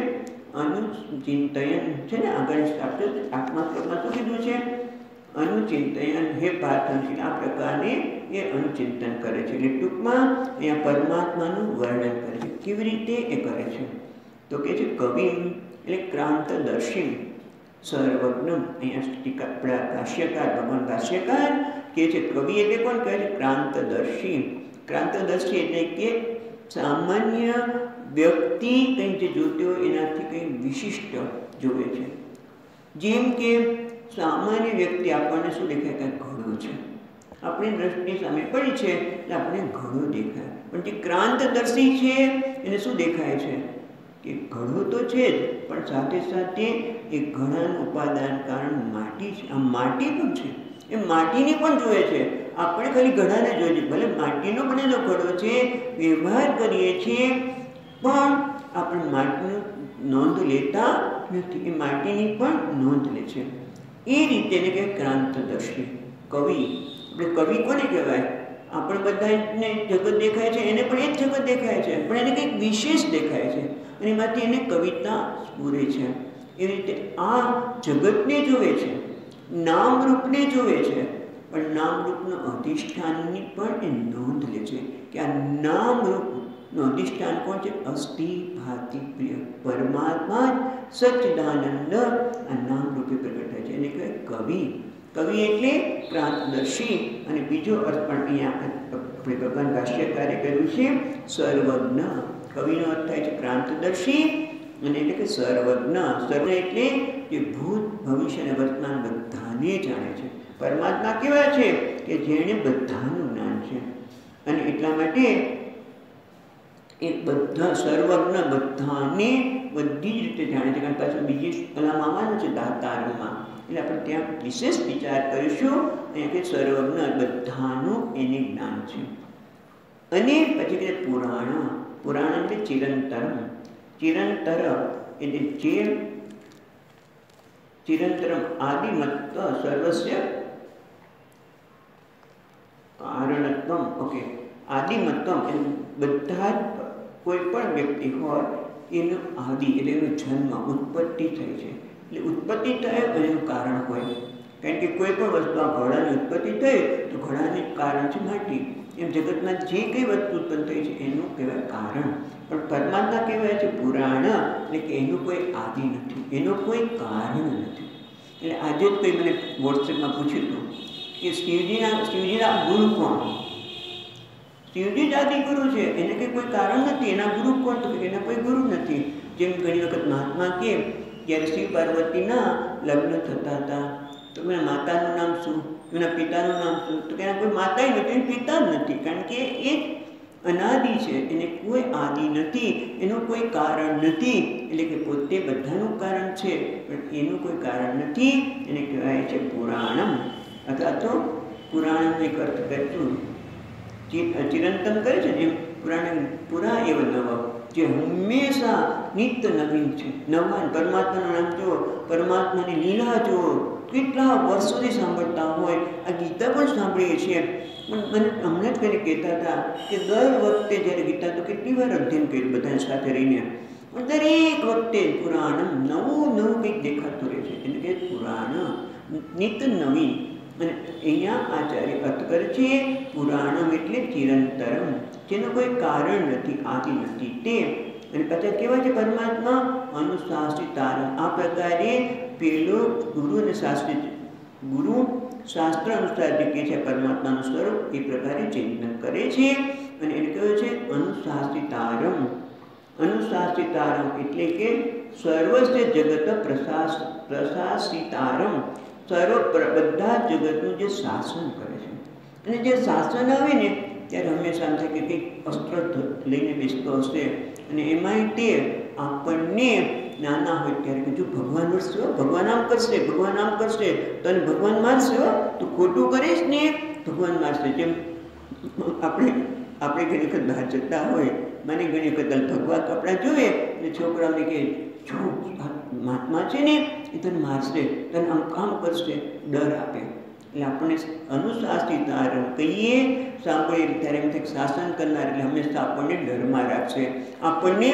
અનુચિંતયન છે ને આગળ આઠમા શ્લોકમાં શું કીધું છે? અનુચિંતયન હે પાર્થ, આ પ્રકારે એ અનુચિંતન કરે છે. એટલે ટૂંકમાં અહીંયા પરમાત્માનું વર્ણન કરે છે. કેવી રીતે એ કરે છે? તો કે છે કવિ એટલે ક્રાંતદર્શી સર્વજ્ઞ. અહીંયા આપણા ભાષ્યકાર ભગવાન ભાષ્યકાર કે છે કવિ એટલે કોણ કહે છે? ક્રાંતદર્શી. ક્રાંતદર્શી એટલે કે સામાન્ય વ્યક્તિ કંઈ જે જોતી હોય એનાથી કંઈ વિશિષ્ટ જોવે છે. જેમ કે સામાન્ય વ્યક્તિ આપણને શું દેખાય? કંઈ ઘડો છે, આપણી દ્રષ્ટિ સામે પડી છે એટલે આપણે ઘડો દેખાય. પણ જે ક્રાંતદર્શી છે એને શું દેખાય છે? કે ઘડો તો છે જ, પણ સાથે સાથે એ ઘડાનું ઉપાદાન કારણ માટી છે. આ માટી પણ છે, એ માટીને પણ જોવે છે. આપણે ખાલી ઘડાને જોઈએ છે, ભલે માટીનો બનેલો ઘડો છે, વ્યવહાર કરીએ છીએ, પણ આપણે માટીનું નોંધ લેતા નથી. એ માટીની પણ નોંધ લે છે. એ રીતે એને કહે ક્રાંતદર્શી કવિ. આપણે કવિ કોને કહેવાય? આપણે બધાને જગત દેખાય છે, એને પણ એ જ જગત દેખાય છે, પણ એને કંઈક વિશેષ દેખાય છે અને એમાંથી એને કવિતા સ્ફુરે છે. એ રીતે આ જગતને જોવે છે, નામરૂપને જોવે છે, પણ નામરૂપનો અધિષ્ઠાનની પણ એ નોંધ લે છે કે આ નામરૂપનું અધિષ્ઠાન કોણ છે? અસ્થિ ભાતિ પ્રિય પરમાત્મા સચ્ચિદાનંદ આ નામરૂપે પ્રગટ થાય છે. એને કહેવાય કવિ. કવિ એટલે ક્રાંતદર્શી. અને બીજો અર્થ પણ અહીંયા આપણે ભગવાન ભાષ્યકારે કર્યું છે સર્વજ્ઞ. કવિનો અર્થ થાય છે ક્રાંતદર્શી અને એટલે કે સર્વજ્ઞ. સર્વ એટલે જે ભૂત ભવિષ્ય અને વર્તમાન બધાને જાણે છે. પરમાત્મા કેવા છે? કે જેણે બધાનું જ્ઞાન છે. અને એટલા માટે એ બધા સર્વજ્ઞ બધાને બધી જ રીતે જાણે છે. કારણ પાછું બીજી કલામાં આવવાનું છે દાતારમાં, એટલે આપણે ત્યાં વિશેષ વિચાર કરીશું. અહીંયા કે સર્વજ્ઞ બધાનું એને જ્ઞાન છે. અને પછી કે પુરાણ. પુરાણ એટલે ચિરંતરમ. ચિરંતર એટલે જે ચિરંતરમ આદિમત્વ સર્વસ્ય કારણત્વમ. ઓકે, આદિમત્વમ એટલે બધા જ કોઈ પણ વ્યક્તિ હોય એનો આદિ એટલે એનો જન્મ ઉત્પત્તિ થઈ છે. એટલે ઉત્પત્તિ થાય તો એનું કારણ હોય. કારણ કે કોઈ પણ વસ્તુ આ ઘોડાની ઉત્પત્તિ થઈ તો ઘોડાનું કારણ છે માટી. એમ જગતમાં જે કંઈ વસ્તુ ઉત્પન્ન થઈ છે એનું કહેવાય કારણ. પણ પરમાત્મા કહેવાય છે પુરાણ, એટલે કે એનું કોઈ આદિ નથી, એનું કોઈ કારણ નથી. એટલે આજે જ કોઈ મને વોટ્સએપમાં પૂછ્યું હતું કે શિવજીના ગુરુ કોણ? શિવજી જ આદિ ગુરુ છે, એને કંઈ કોઈ કારણ નથી. એના ગુરુ કોણ? તો એના કોઈ ગુરુ નથી. જેમ ઘણી વખત મહાત્મા કે જ્યારે શિવ પાર્વતીના લગ્ન થતા હતા તો એના માતાનું નામ શું, એના પિતાનું નામ શું? તો એના કોઈ માતા નથી, પિતા જ નથી. કારણ કે એ અનાદિ છે, એને કોઈ આદિ નથી, એનું કોઈ કારણ નથી. એટલે કે પોતે બધાનું કારણ છે પણ એનું કોઈ કારણ નથી. એને કહેવાય છે પુરાણમ. અથવા તો પુરાણનો એક અર્થ કરતું ચિરંતન કરે છે ને એમ પુરાણ. પુરા એવ નવ, જે હંમેશા નિત્ય નવીન છે. નવા પરમાત્માનું નામ જુઓ, પરમાત્માની લીલા જુઓ, કેટલા વર્ષોથી સાંભળતા હોય. આ ગીતા પણ સાંભળીએ છીએ. પણ મને હમણાં જ કંઈ કહેતા હતા કે દર વખતે જ્યારે ગીતા તો કેટલી વાર અધ્યયન કર્યું બધા સાથે રહીને, પણ દરેક વખતે પુરાણ નવું નવું કંઈક દેખાતું રહે છે. એટલે કે પુરાણ નિત્ય નવીન. અને અહીંયા આચાર્ય અર્થ કરે છે પુરાણમ એટલે ચિરંતરમ, જેનું કોઈ કારણ નથી, આદિ નથી તે. અને પાછા કેવા છે પરમાત્મા? અનુશાસિતારમ. આ પ્રકારે પેલો ગુરુ અને શાસ્ત્રી, ગુરુ શાસ્ત્ર અનુસાર જે કહે છે પરમાત્માનું સ્વરૂપ એ પ્રકારે ચિંતન કરે છે. અને એને કહ્યું છે અનુશાસિતારમ. અનુશાસિતારમ એટલે કે સર્વસ્ય જગત પ્રશાસિતારમ, બધા જગતનું જે શાસન કરે છે. અને જે શાસન આવે ને ત્યારે હંમેશા એમ થાય કે કંઈક અસ્ત્ર લઈને બેસતો હશે, અને એમાંય તે આપણને નાના હોય ત્યારે કે જો ભગવાન વરસે, ભગવાન આમ કરશે, ભગવાન આમ કરશે, તને ભગવાન મારશે, તો ખોટું કરીશ ને ભગવાન મારશે. જેમ આપણે ઘણી વખત બહાર જતા હોય, મને ઘણી વખત ભગવા કપડાં જોઈએ અને છોકરાઓને કે જો મહાત્મા છે ને એ તને મારશે, તને આમ કામ કરશે, ડર આપે. એટલે આપણે અનુશાસિતારમ કહીએ, સાંભળીએ ત્યારે એમ થાય શાસન કરનાર એટલે હંમેશા આપણને ડરમાં રાખશે, આપણે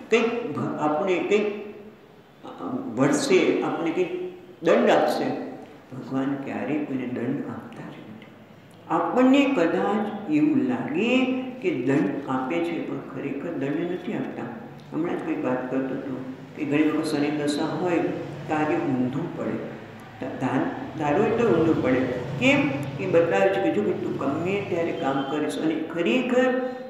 કંઈક વળશે, આપણે કંઈક દંડ આપશે. ભગવાન ક્યારેય કોઈને દંડ આપતા જ નથી. આપણને કદાચ એવું લાગે કે દંડ આપે છે, પણ ખરેખર દંડ નથી આપતા. હમણાં જ કંઈક વાત કરતો હતો કે ઘણી વખત શનિ દશા હોય ત્યારે ઊંધું પડે, ધારો એટલે ઊંધું પડે. કેમ કે બતાવે છે કે જો તું ગમે ત્યારે કામ કરીશ અને ખરેખર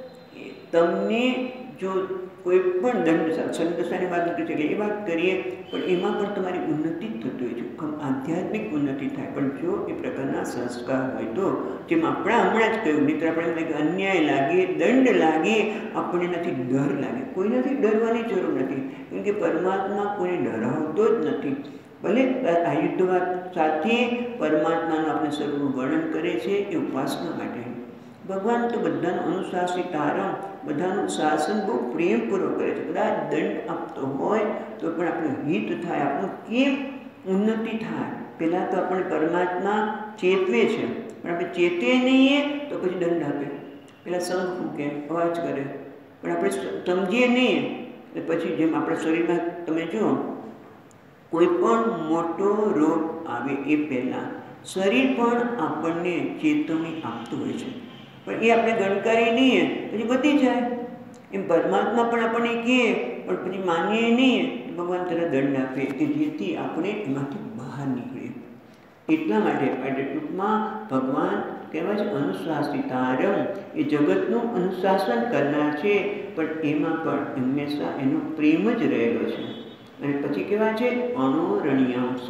તમને જો કોઈ પણ દંડ સંદશાની વાત નથી એટલે એ વાત કરીએ, પણ એમાં પણ તમારી ઉન્નતિ જ થતી હોય છે, આધ્યાત્મિક ઉન્નતિ થાય. પણ જો એ પ્રકારના સંસ્કાર હોય તો, જેમ આપણે હમણાં જ કહ્યું મિત્ર, આપણે અન્યાય લાગે, દંડ લાગે, આપણને નથી ડર લાગે. કોઈનાથી ડરવાની જરૂર નથી, કેમ કે પરમાત્મા કોઈને ડરાવતો જ નથી. ભલે આ યુદ્ધવાદ સાથે પરમાત્માનું આપણે સર્વનું વર્ણન કરે છે એ ઉપાસના માટે. ભગવાન તો બધાનું અનુશાસિતારમ, બધાનું શાસન બહુ પ્રેમપૂર્વક કરે છે. કદાચ દંડ આપતો હોય તો પણ આપણું હિત થાય, આપણું કેમ ઉન્નતિ થાય. પહેલાં તો આપણે પરમાત્મા ચેતવે છે, પણ આપણે ચેતે નહીં તો પછી દંડ આપે. પહેલાં સંઘ ફૂંકે, અવાજ કરે, પણ આપણે સમજીએ નહીં એટલે પછી જેમ આપણા શરીરમાં તમે જુઓ કોઈ પણ મોટો રોગ આવે એ પહેલાં શરીર પણ આપણને ચેતવણી આપતું હોય છે, પણ એ આપણે ગણકારીએ નહીં પછી બધી જાય. એમ પરમાત્મા પણ આપણને કહે પણ પછી માનીએ નહીં, ભગવાન તરફ દંડ આપે કે જેથી આપણે એમાંથી બહાર નીકળીએ. એટલા માટે ટૂંકમાં ભગવાન કહેવાય છે અનુશાસિતારમ, એ જગતનું અનુશાસન કરનાર છે, પણ એમાં પણ હંમેશા એનો પ્રેમ જ રહેલો છે. અને પછી કહેવાય છે અણોરણ્યાંશ,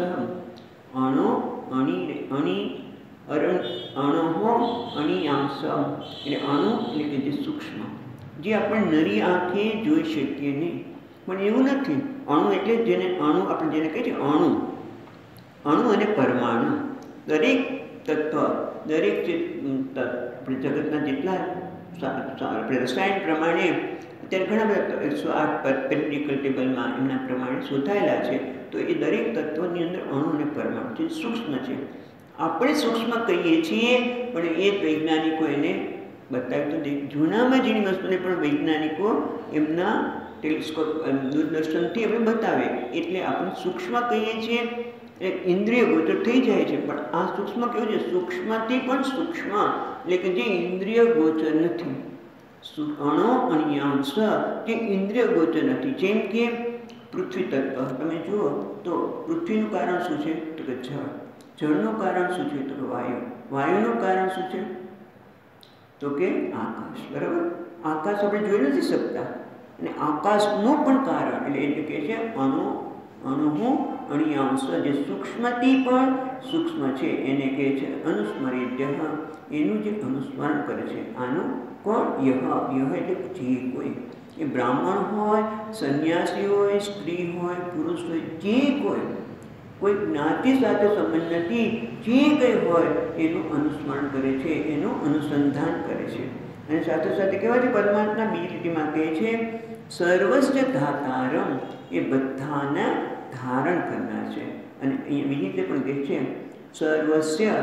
અણોહો અણિયાંશ, એટલે અણુ એટલે કે જે સૂક્ષ્મ, જે આપણે નરી આંખે જોઈ શકીએ નહીં. પણ એવું નથી. અણુ એટલે જેને અણુ આપણે જેને કહીએ છીએ અણુ અને પરમાણુ, દરેક તત્વ, દરેક જે આપણે જગતના જેટલા આપણે રસાયણ પ્રમાણે અત્યારે ઘણા બધા 108 પેરિયોડિકલ ટેબલમાં એમના પ્રમાણે શોધાયેલા છે. તો એ દરેક તત્વની અંદર અણુ અને પરમાણુ જે સૂક્ષ્મ છે, આપણે સૂક્ષ્મ કહીએ છીએ, પણ એ વૈજ્ઞાનિકો એને બતાવ્યું તો જૂનામાં જૂની વસ્તુને પણ વૈજ્ઞાનિકો એમના ટેલિસ્કોપ દૂરદર્શનથી આપણે બતાવે, એટલે આપણે સૂક્ષ્મ કહીએ છીએ. ઇન્દ્રિય ગોચર થઈ જાય છે, પણ આ સૂક્ષ્મ કેવું છે? સૂક્ષ્મથી પણ સૂક્ષ્મ, એટલે કે જે ઇન્દ્રિય ગોચર નથી. અણો અણિયાંશ જે ઇન્દ્રિય ગોચર નથી. જેમ કે પૃથ્વી તત્વ તમે જુઓ તો પૃથ્વીનું કારણ શું છે? તો કે જળ. જળનું કારણ શું છે? તો કે વાયુ. વાયુનું કારણ શું છે? તો કે આકાશ. બરાબર, આકાશ આપણે જોઈ નથી શકતા, અને આકાશનું પણ કારણ એટલે કહે છે અણુ અણિયાંશ, જે સૂક્ષ્મથી પણ સૂક્ષ્મ છે એને કહે છે અનુસ્મરિત્ય. એનું જે અનુસ્મરણ કરે છે આનું કોણ? યહ એટલે જે કોઈ, એ બ્રાહ્મણ હોય, સંન્યાસી હોય, સ્ત્રી હોય, પુરુષ હોય, જે કોઈ જ્ઞાતિ સાથે સંબંધ નથી, જે કંઈ હોય એનું અનુસ્મરણ કરે છે, એનું અનુસંધાન કરે છે. અને સાથે સાથે કહેવાય છે પરમાત્મા બીજી લીટીમાં કહે છે સર્વસ્ય ધાતારમ, એ બધાના ધારણ કરનાર છે. અને અહીંયા બીજી રીતે પણ કહે છે સર્વસ્ય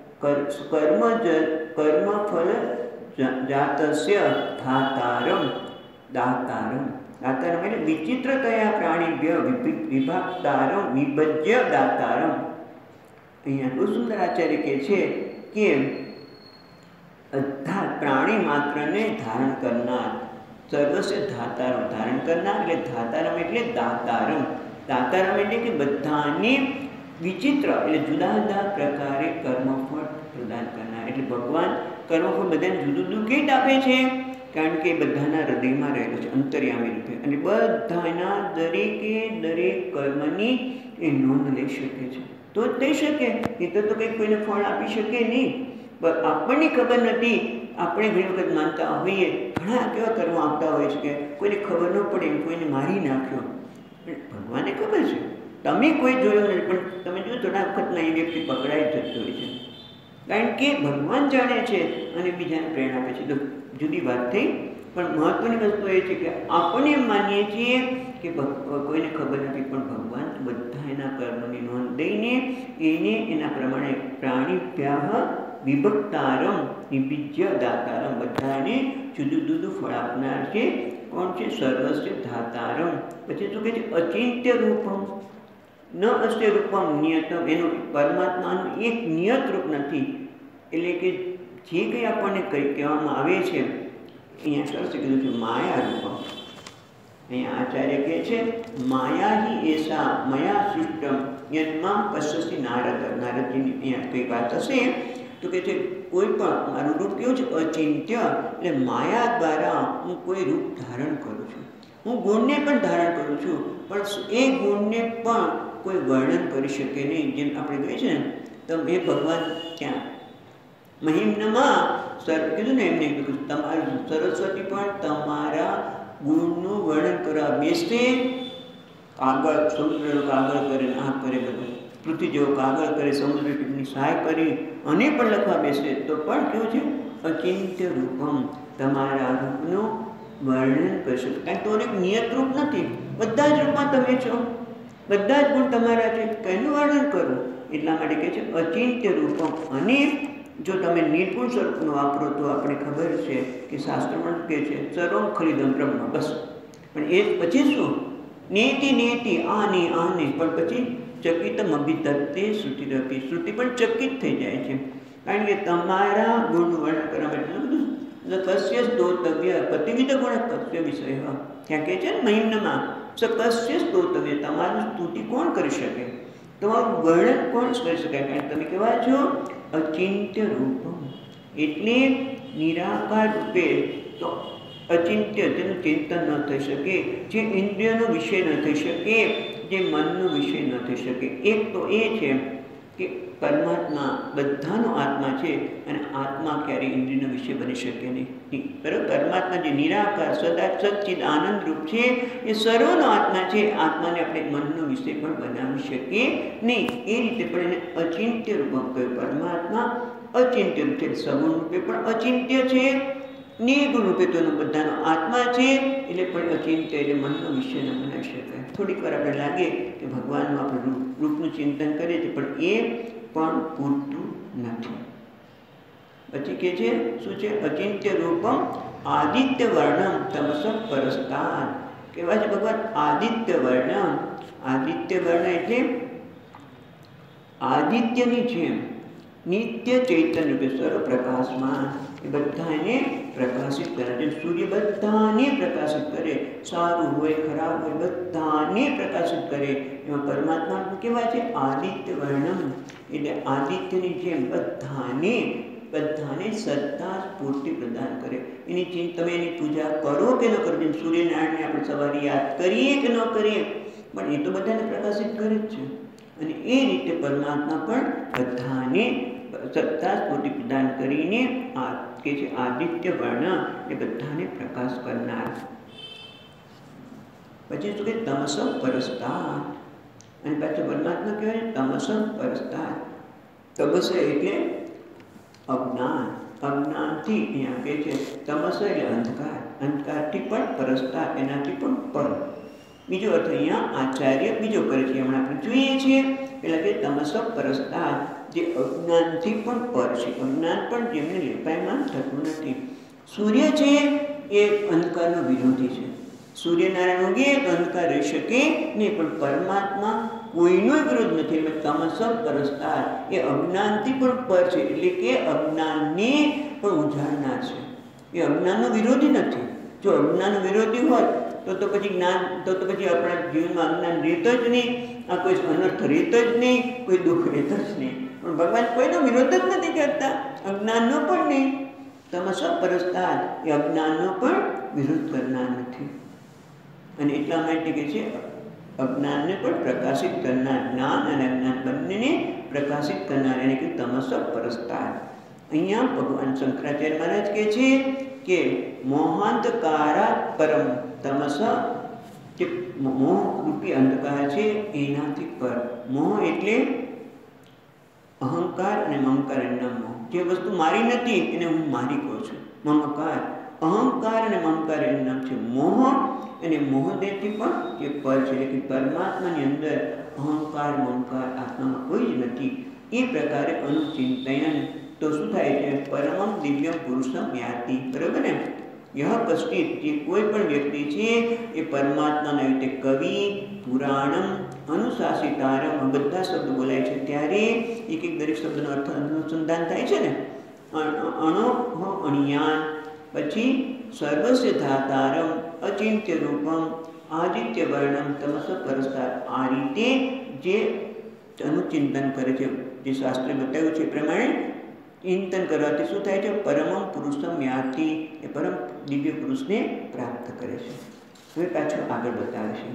કર્મફલ જાતસ્ય ધાતારમ, દાતારમ. દાતારમ એટલે વિચિત્રતયા પ્રાણીભ્ય વિભાગતારમ વિભજ્ય દાતારમ. અહીંયા બહુ સુંદર આચાર્ય કહે છે કે બધા પ્રાણી માત્રને ધારણ કરનાર, સર્વસ્ય ધાતારમ, ધારણ કરનાર એટલે ધાતારમ એટલે દાતારમ. દાતારમ એટલે કે બધાને વિચિત્ર એટલે જુદા જુદા પ્રકારે કર્મફળ પ્રદાન કરનાર. એટલે ભગવાન કર્મફળ બધાને જુદું જુદું કેટ આપે છે? કારણ કે બધાના હૃદયમાં રહેલો છે અંતર્યામી રૂપે, અને બધાના દરેકે દરેક કર્મની એ નોંધ લઈ શકે છે. તો જ થઈ શકે, એ તો કંઈક કોઈને ફળ આપી શકે નહીં. પણ આપણને ખબર નથી. આપણે ઘણી વખત માનતા હોઈએ, ઘણા કેવા કર્મ આપતા હોય છે કે કોઈને ખબર ન પડે, કોઈને મારી નાખ્યો. ભગવાનને ખબર છે, તમે કોઈ જોયો નથી, પણ તમે જો થોડા વખતમાં એ વ્યક્તિ પકડાઈ જતો હોય છે. કારણ કે ભગવાન જાણે છે અને બીજાને પ્રેરણા આપે છે. તો જુદી વાત થઈ, પણ મહત્વની વસ્તુ એ છે કે આપણે એમ માનીએ છીએ કે કોઈને ખબર નથી, પણ ભગવાન બધા એના કર્મની નોંધ દઈને એને એના પ્રમાણે પ્રાણીભ્યાહ વિભક્તારમ નિબીજ્ય દાતારમ, બધાને જુદું જુદું ફળ આપનાર છે. કોણ છે? સર્વસ્ય ધાતારમ. પછી શું કહે છે? અચિંત્ય રૂપમ ન અસ્ય રૂપમ નિયતમ. એનું પરમાત્માનું એક નિયત રૂપ નથી. એટલે કે જે કંઈ આપણને કહેવામાં આવે છે, અહીંયા સરસ કીધું છે માયા રૂપમ. અહીંયા આચાર્ય કહે છે માયા હિ એસા મયા સૃષ્ટમ યન્મામ પશ્યસી નારદ. નારદજીની અહીંયા કઈ વાત હશે તો કે છે કોઈ પણ મારું રૂપ કેવું છે? અચિંત્ય. એટલે માયા દ્વારા હું કોઈ રૂપ ધારણ કરું છું. હું ગુણને પણ ધારણ કરું છું, પણ એ ગુણને પણ કોઈ વર્ણન કરી શકે નહીં. જેમ આપણે કહીએ છીએ ને, તો એ ભગવાન ત્યાં મહિમ્નમાં સર કીધું ને, એમને કીધું તમારું સરસ્વતી પણ તમારા ગુણનું વર્ણન કરવા બેસે. કાગળ, સમુદ્રનો કાગળ કરે, આ કરે, બધું પૃથ્વી જેવો કાગળ કરે, સમુદ્ર ટીપની સહાય કરી અને પણ લખવા બેસે તો પણ કેવું છે? અચિંત્ય રૂપમ. તમારા રૂપનું વર્ણન કરી શકે. કારણ તો એક નિયત રૂપ નથી. બધા જ રૂપમાં તમે છો, બધા જ ગુણ તમારા છે, કઈનું વર્ણન કરું? એટલા માટે કહે છે અચિંત્ય રૂપમ. અને જો તમે નિર્ગુણ સ્વરૂપનું વાપરો તો આપણે ખબર છે કે શાસ્ત્રમાં કહે છે સર્વમ ખરીદમ બ્રહ્મ. બસ. પણ એ પછી શું? નેતિ નેતિ આને આને. પણ પછી ચકિતમ અભિતત્તે શ્રુતિરપી. શ્રુતિ પણ ચકિત થઈ જાય છે. કારણ કે તમારા ગુણનું વર્ણન કરવા માટે કસ્ય સ્તોતવ્ય પતિવિધ ગુણ કસ્ય વિષય. ત્યાં કહે છે ને મહિમ્નમાં કસ્ય સ્તોતવ્ય. તમારું સ્તુતિ કોણ કરી શકે? તમારું વર્ણન કોણ કરી શકે? કારણ તમે કેવા છો? અચિંત્ય રૂપમ. એટલે નિરાકાર રૂપે તો અચિંત્ય, તેનું ચિંતન ન થઈ શકે, જે ઇન્દ્રિયનો વિષય ન થઈ શકે, જે મનનો વિષય ન થઈ શકે. એક તો એ છે કે પરમાત્મા બધાનો આત્મા છે, અને આત્મા ક્યારેય ઇન્દ્રિયનો વિષય બની શકે નહીં. બરાબર? પરમાત્મા જે નિરાકાર સદા સચ્ચિદ આનંદ રૂપ છે, એ સર્વનો આત્મા છે. આત્માને આપણે મનનો વિષય પણ બનાવી શકીએ નહીં. એ રીતે પણ એને અચિંત્ય રૂપમ કહ્યું. પરમાત્મા અચિંત્ય રૂપ છે, સગુણ રૂપે પણ અચિંત્ય છે, નિર્ગુણ રૂપે તો બધાનો આત્મા છે, એટલે પણ અચિંત્ય, એટલે મનનો વિષય ન બનાવી શકાય. થોડીક વાર આપણે લાગે કે ભગવાનનું આપણે રૂપનું ચિંતન કરીએ છીએ, પણ એ પણ પૂરતું નથી. પછી કે છે શું છે? અચિંત્ય રૂપમ આદિત્ય વર્ણમ તમસમ પરસ્તાન. કેવા છે ભગવાન? આદિત્ય વર્ણમ. આદિત્ય વર્ણ એટલે આદિત્યની જેમ નિત્ય ચૈતન્ય રૂપે સર્વ પ્રકાશમાં એ બધાને પ્રકાશિત કરે. જેમ સૂર્ય બધાને પ્રકાશિત કરે, સારું હોય ખરાબ હોય બધાને પ્રકાશિત કરે, એમાં પરમાત્મા કેવા છે? આદિત્ય વર્ણમ. એટલે આદિત્યની જેમ બધાને સત્તા સ્ફૂર્તિ પ્રદાન કરે. તમે એની પૂજા કરો કે ન કરો, જેમ સૂર્યનારાયણને આપણે સવારે યાદ કરીએ કે ન કરીએ, પણ એ તો બધાને પ્રકાશિત કરે જ છે. અને એ રીતે પરમાત્મા પણ બધાને સત્તા સ્ફૂર્તિ પ્રદાન કરીને કે છે આદિત્ય વર્ણ, એ બધાને પ્રકાશ કરનાર. પછી શું કે તમસમ પરસ્તાત. અને પાછું પરમાત્મા કહેવાય તમસમ પરસ્તાત. તમસ એટલે અજ્ઞાન. અજ્ઞાનથી અહીંયા કહે છે તમસ એટલે અંધકાર. અંધકારથી પણ પરસ્તાત, એનાથી પણ પર. બીજો અર્થ અહીંયા આચાર્ય બીજો કરે છે, હમણાં આપણે જોઈએ છીએ. એટલે કે તમસ પરસ્તાત, જે અજ્ઞાનથી પણ પર છે. અજ્ઞાન પણ જેમને લેપાયમાન થતું નથી. સૂર્ય છે એ અંધકારનો વિરોધી છે. સૂર્યનારાયણ ઉગે તો અંધકાર રહી શકે નહીં, પણ પરમાત્મા કોઈનો વિરોધ નથી. એટલે તમસ પરસ્તાત એ અજ્ઞાનથી પણ પર છે, એટલે કે અજ્ઞાનને પણ ઉજાડનાર છે. એ અજ્ઞાનનો વિરોધી નથી. જો અજ્ઞાનનો વિરોધી હોય તો પછી જ્ઞાન તો પછી આપણા જીવનમાં અજ્ઞાન રહેતો જ નહીં, આ કોઈ અનર્થ રહેતો જ નહીં, કોઈ દુઃખ રહેતો જ નહીં. પણ ભગવાન કોઈનો વિરોધ જ નથી કરતા, અજ્ઞાનનો પણ નહીં. તમસ પરસ્તાદ એ અજ્ઞાનનો પણ વિરોધ કરનાર નથી. અને એટલા માટે કે છે અજ્ઞાનને પણ પ્રકાશિત કરનાર, જ્ઞાન અને અજ્ઞાન બંનેને પ્રકાશિત કરનાર એને કે તમસ પરસ્તાદ. અહીંયા ભગવાન શંકરાચાર્ય મહારાજ કહે છે કે મોહાંધકારાત પરમ, તમસ જે મોહ રૂપી અંધકાર છે એનાથી પર. મોહ એટલે અહંકાર અને મમકાર એના મોહ. જે વસ્તુ મારી નથી એને હું મારી કહું છું, મમકાર. અહંકાર અને મમકાર એનું નામ છે મોહ. અને મોહદેવથી પણ જે પર છે એટલે કે પરમાત્માની અંદર અહંકાર મમકાર આત્મામાં કોઈ જ નથી. એ પ્રકારે અનુચિંતન તો શું થાય છે? પરમમ દિવ્ય પુરુષમ યાતિ. બરાબર ને? યહ કષ્ટિત, જે કોઈ પણ વ્યક્તિ છે એ પરમાત્માના રીતે કવિ પુરાણમ અનુશાસિતારમ, બધા શબ્દ બોલાય છે ત્યારે એક એક દરેક શબ્દનો અર્થ અનુસંધાન થાય છે ને. અણો અણિયાન, પછી સર્વસ્ય ધાતારમ અચિંત્ય રૂપમ આદિત્ય વર્ણમ તમસ પરસ્તાદ. આ રીતે જે અનુચિંતન કરે છે, જે શાસ્ત્રે બતાવ્યું છે એ પ્રમાણે ચિંતન કરવાથી શું થાય છે? પરમમ પુરુષમ યાતિ, એ પરમ દિવ્ય પુરુષને પ્રાપ્ત કરે છે. હવે પાછું આગળ બતાવે છે.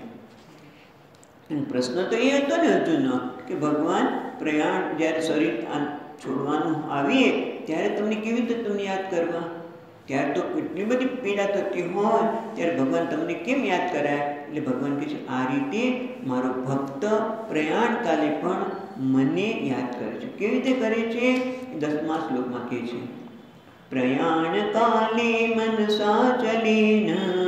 પ્રશ્ન તો એ હતો ને અર્જુનનો કે ભગવાન પ્રયાણ જ્યારે શરીર છોડવાનું આવીએ ત્યારે તમને કેવી રીતે તમને યાદ કરવા? ત્યારે તો કેટલી બધી પીડા થતી હોય ત્યારે ભગવાન તમને કેમ યાદ કરાય? એટલે ભગવાન કહે છે આ રીતે મારો ભક્ત પ્રયાણ કાલે પણ મને યાદ કરે છે. કેવી રીતે કરે છે? 10મા શ્લોકમાં કહે છે પ્રયાણ કાલે મનસા ચલેન,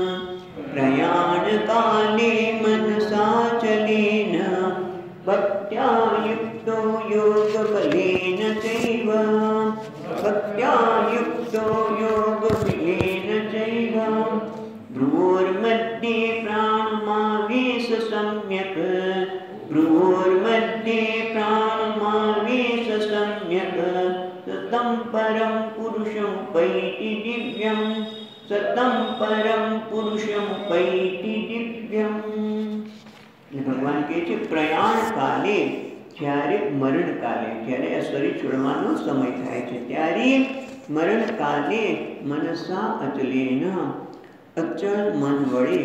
પ્રયાણ કાલે મનસા ચલેન ભક્ત્યા યુક્તો યોગ બલેન ચૈવ, ભક્ત્યા યુક્તો યોગ બલેન ચૈવ ભ્રુવોર્મધ્યે પ્રાણમાવેશ સમ્યક, ભ્રુવોર્મધ્યે પ્રાણમાવેશ સમ્યક સતમ પરમ પુરુષમ પૈતિ દિવ્યમ, સતમ પરમ પુરુષમ પૈતિ દિવ્યમ. ભગવાન કહે છે પ્રયાણ કાલે, જ્યારે મરણ કાલે, જ્યારે આ શરીર છોડવાનો સમય થાય છે ત્યારે મરણ કાલે મનસા અચલેન, અચળ મન વડે,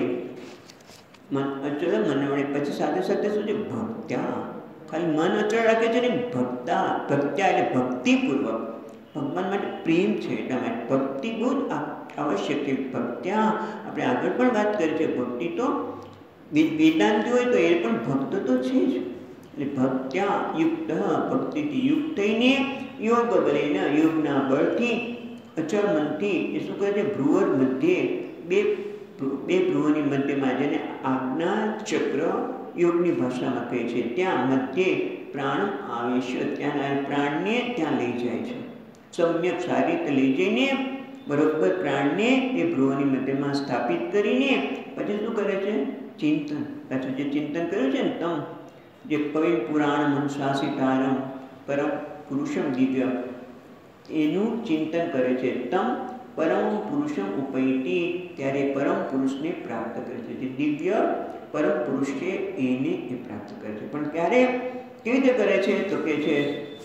અચળ મન વડે, પછી સાથે સાથે શું છે? ભક્ત્યા. ખાલી મન અચળ રાખે છે ને ભક્તા, ભક્ત્યા એટલે ભક્તિપૂર્વક, ભગવાન માટે પ્રેમ છે એટલા માટે ભક્તિ બહુ જ આવશ્યક છે. ભક્ત્યા આપણે આગળ પણ વાત કરી છે, ભક્તિ તો વેદાંતિ હોય તો એ પણ ભક્ત તો છે જ. એટલે ભક્ત્યા યુક્ત, ભક્તિથી યુક્ત થઈને યોગ બલેન, યોગના બળથી અચળ મનથી એ શું કહે છે? ભ્રુવર મધ્યે, બે ભ્રુવોની મધ્યમાં, જેને આજ્ઞા ચક્ર યોગની ભાષામાં કહે છે, ત્યાં મધ્યે પ્રાણ આવેશ, ત્યાં પ્રાણને ત્યાં લઈ જાય છે. સમ્યક સારી રીતે લઈ જઈને બરોબર પ્રાણને એ ભ્રુવોની મધ્યમાં સ્થાપિત કરીને પછી શું કરે છે? ચિંતન. પાછું જે ચિંતન કર્યું છે ને તમ, જે કવિ પુરાણ મનુશાસિતારમ પરમ પુરુષમ દિવ્ય, એનું ચિંતન કરે છે. તમ પરમ પુરુષમ ઉપૈતિ, ત્યારે પરમ પુરુષને પ્રાપ્ત કરે છે. જે દિવ્ય પરમ પુરુષ છે એને એ પ્રાપ્ત કરે છે. પણ ક્યારે, કેવી રીતે કરે છે? તો કે છે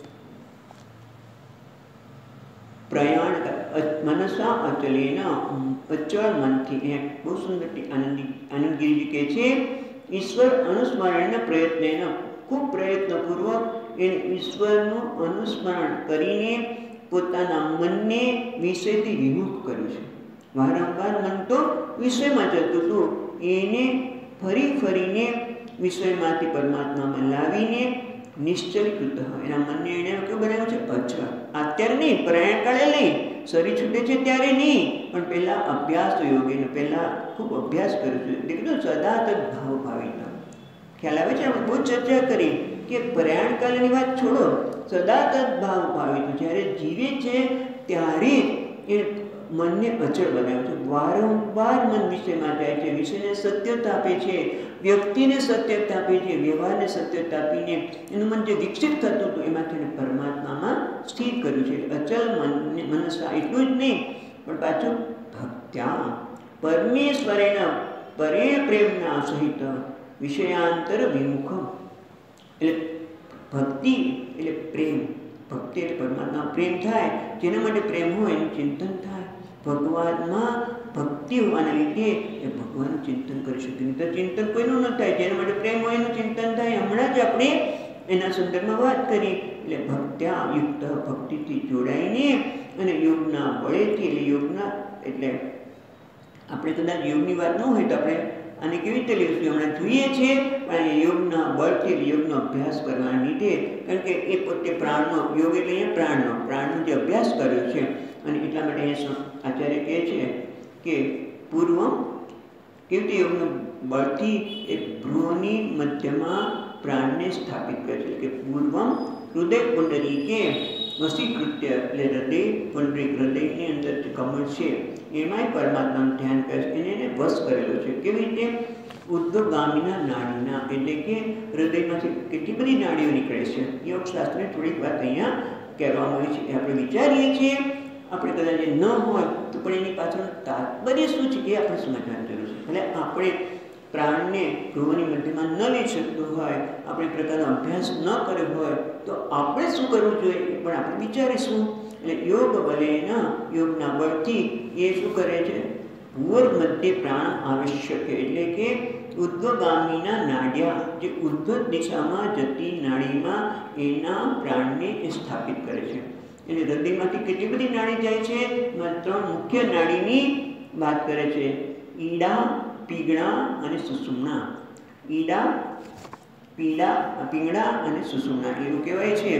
પ્રયાણ મનસા અચલેન, અચળ મનથી. બહુ સુંદર આનંદગીરી કહે છે ઈશ્વર અનુસ્મરણના પ્રયત્ન, ખૂબ પ્રયત્નપૂર્વક એને ઈશ્વરનું અનુસ્મરણ કરીને પોતાના મનને વિષયથી વિમુખ કર્યું છે. વારંવાર મન તો વિષયમાં જતું હતું, એને ફરી ફરીને વિષયમાંથી પરમાત્મામાં લાવીને નિશ્ચલીકૃત, એના મનને એને કેવું બનાવ્યું છે? અચળ. અત્યારે નહીં, પ્રયાણકાળે નહીં, શરીર છૂટે છે ત્યારે નહીં, પણ પહેલાં અભ્યાસ યોગીને પહેલાં ખૂબ અભ્યાસ કર્યો છે. એટલે સદા તદ ભાવ ભાવિતા. ખ્યાલ આવે છે? આપણે બહુ ચર્ચા કરી કે પ્રયાણકાળની વાત છોડો, સદા તદ ભાવ ભાવિત, જ્યારે જીવે છે ત્યારે એ મનને અચળ બનાવે છે. વારંવાર મન વિષયમાં જાય છે, વિષયને સત્યતા આપે છે, વ્યક્તિને સત્યતા આપે છે, વ્યવહારને સત્યતા આપીને એનું મન જે વિકસિત થતું હતું એમાંથી એને પરમાત્મામાં સ્થિર કર્યું છે. અચલ મનસા એટલું જ નહીં, પણ પાછું ભક્ત્યા પરમેશ્વરેના પરે પ્રેમના સહિત વિષયાંતર વિમુખમ. એટલે ભક્તિ એટલે પ્રેમ, ભક્તિ એટલે પરમાત્મા પ્રેમ થાય જેના માટે પ્રેમ હોય એનું ચિંતન થાય. ભગવાનમાં ભક્તિ હોવાના લીધે એ ભગવાનનું ચિંતન કરી શકે. નહીં તો ચિંતન કોઈનું ન થાય. જેના માટે પ્રેમ હોય એનું ચિંતન થાય. હમણાં જ આપણે એના સંદર્ભમાં વાત કરી. એટલે ભક્ત્યા યુક્ત, ભક્તિથી જોડાઈને અને યોગના બળેથી, એટલે યોગના એટલે આપણે કદાચ યોગની વાત ન હોય તો આપણે આને કેવી રીતે લઈશું? હમણાં જોઈએ છીએ, પણ યોગના બળથી યોગનો અભ્યાસ કરવાના લીધે, કારણ કે એ પોતે પ્રાણનો યોગ એટલે અહીંયા પ્રાણનો જે અભ્યાસ કર્યો છે. અને એટલા માટે આચાર્ય કહે છે કે પૂર્વમ કેવી રીતે યોગનું બળથી એ ભ્રૂની મધ્યમાં પ્રાણને સ્થાપિત કરે છે. કે પૂર્વમ હૃદય પુંડરીકે વસીકૃત્ય, એટલે હૃદય પુંડરીક, હૃદયની અંદર જે કમળ છે એમાંય પરમાત્માનું ધ્યાન કરે છે. એને વશ કરેલો છે. કેવી રીતે? ઉદ્ધવગામીના નાડીના, એટલે કે હૃદયમાંથી કેટલી બધી નાડીઓ નીકળે છે. યોગશાસ્ત્રની થોડીક વાત અહીંયા કહેવામાં આવી છે. આપણે વિચારીએ છીએ, આપણે કદાચ ન હોય તો પણ એની પાછળ તાત્પર્ય શું છે એ આપણે સમજવાની જરૂર છે. એટલે આપણે પ્રાણને ભ્રુવની મધ્યમાં ન લઈ શકતું હોય, આપણે પ્રકારનો અભ્યાસ ન કર્યો હોય તો આપણે શું કરવું જોઈએ એ પણ આપણે વિચારીશું. એટલે યોગ બલેના, યોગના બળથી એ શું કરે છે? ભૂવર મધ્ય પ્રાણ આવશ્યક, એટલે કે ઉદ્ધવગામીના નાડિયા, જે ઉદ્ધવ દિશામાં જતી નાડીમાં એના પ્રાણને એ સ્થાપિત કરે છે. એટલે હૃદયમાંથી કેટલી બધી નાડી જાય છે? ત્રણ મુખ્ય નાડીની વાત કરે છે. ઈડા, પીગળા અને સુષુમ્ના. ઈડા, પીગળા અને સુષુમ્ના. એવું કહેવાય છે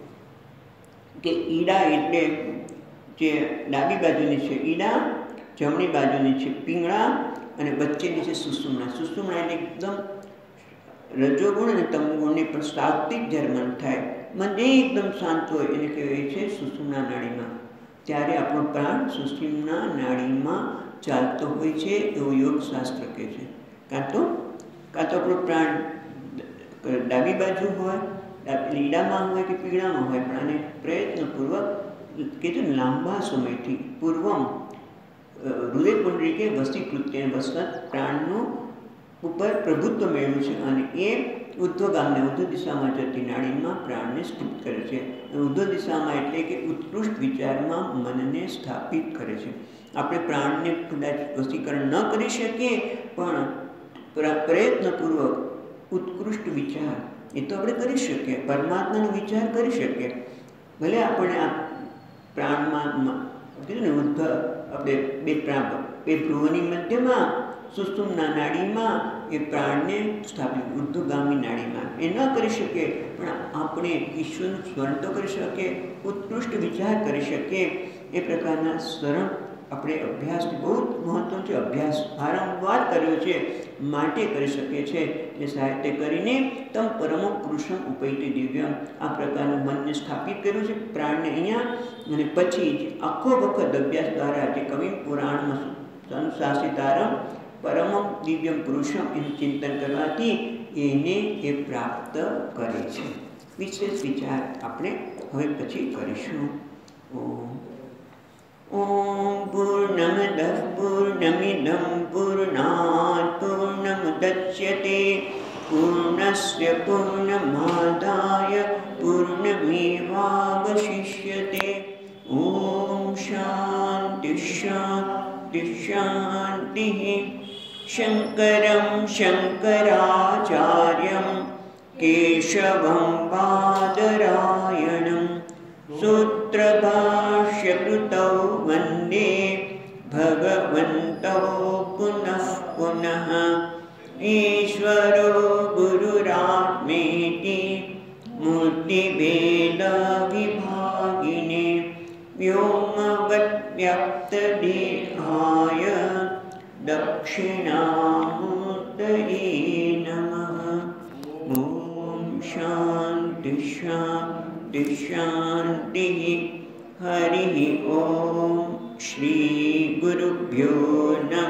કે ઈડા એટલે જે ડાબી બાજુની છે ઈડા, જમણી બાજુની છે પીંગળા અને વચ્ચેની છે સુષુમ્ના. સુષુમ્ના એટલે એકદમ રજોગુણ અને તમોગુણની પણ સાત્વિક જ્યારે મન થાય, મન એકદમ શાંત હોય એને કહેવાય છે સુષુમ્ના નાડીમાં. ત્યારે આપણો પ્રાણ સુષુમ્ના નાડીમાં ચાલતો હોય છે એવું યોગશાસ્ત્ર કહે છે. કાં તો આપણો પ્રાણ ડાબી બાજુ હોય, લીડામાં હોય કે પીળામાં હોય, પણ આને પ્રયત્નપૂર્વક કીધું લાંબા સમયથી પૂર્વમ હૃદય પુંડરીકે વસીકૃત્ય, વસત પ્રાણનું ઉપર પ્રભુત્વ મેળવ્યું છે. અને એ ઉદ્ધવગામને, ઉદ્ધવ દિશામાં જતી નાડીમાં પ્રાણને સ્થિત કરે છે. ઉદ્ધવ દિશામાં એટલે કે ઉત્કૃષ્ટ વિચારમાં મનને સ્થાપિત કરે છે. આપણે પ્રાણને કદાચ વશીકરણ ન કરી શકીએ, પણ પ્રયત્નપૂર્વક ઉત્કૃષ્ટ વિચાર એ તો આપણે કરી શકીએ. પરમાત્માનો વિચાર કરી શકીએ. ભલે આપણે આ પ્રાણમાં કીધું ને ઉદ્ધવ, આપણે બે ભ્રુવની મધ્યમાં સુષુમ્ના નાડીમાં એ પ્રાણને સ્થાપિત, ઉદ્ધવગામી નાડીમાં એ ન કરી શકીએ, પણ આપણે ઈશ્વરનું સ્મરણ તો કરી શકીએ, ઉત્કૃષ્ટ વિચાર કરી શકીએ. એ પ્રકારના સરળ આપણે અભ્યાસ બહુ મહત્વનો છે. અભ્યાસ વારંવાર કર્યો છે માટે કરી શકીએ છીએ. એ સાહિત્ય કરીને તમ પરમો પુરુષમ ઉપૈતી દિવ્યમ, આ પ્રકારનું મનને સ્થાપિત કર્યું છે પ્રાણને અહીંયા. અને પછી આખો વખત અભ્યાસ દ્વારા જે કવિ પુરાણમાં અનુશાસિતારમ પરમ દિવ્યમ પુરુષમ એનું ચિંતન કરવાથી એને એ પ્રાપ્ત કરે છે. વિશેષ વિચાર આપણે હવે પછી કરીશું. ઓમ પૂર્ણમદઃ પૂર્ણમિદં પૂર્ણાત પૂર્ણમુદચ્યતે પૂર્ણસ્ય પૂર્ણમાદાય પૂર્ણમેવાવશિષ્યતે. ઓમ શાંતિ શાંતિ શાંતિ. શંકરં શંકરાચાર્યં કેશવં બાદરાયણં સૂત્રભાષ્યકૃતૌ વંદે ભગવन्तौ પુનઃ પુનઃ. ઈશ્વરો ગુરુરાત્મેતિ મૂર્તિભેદવિભાગિને વ્યોમવદ્વ્યક્તદેહાય દક્ષિણામૂર્તયે નમઃ. ઓમ શાંતિ શાંતિ શાંતિ. હરિ ઓમ. શ્રી ગુરુભ્યો નમઃ.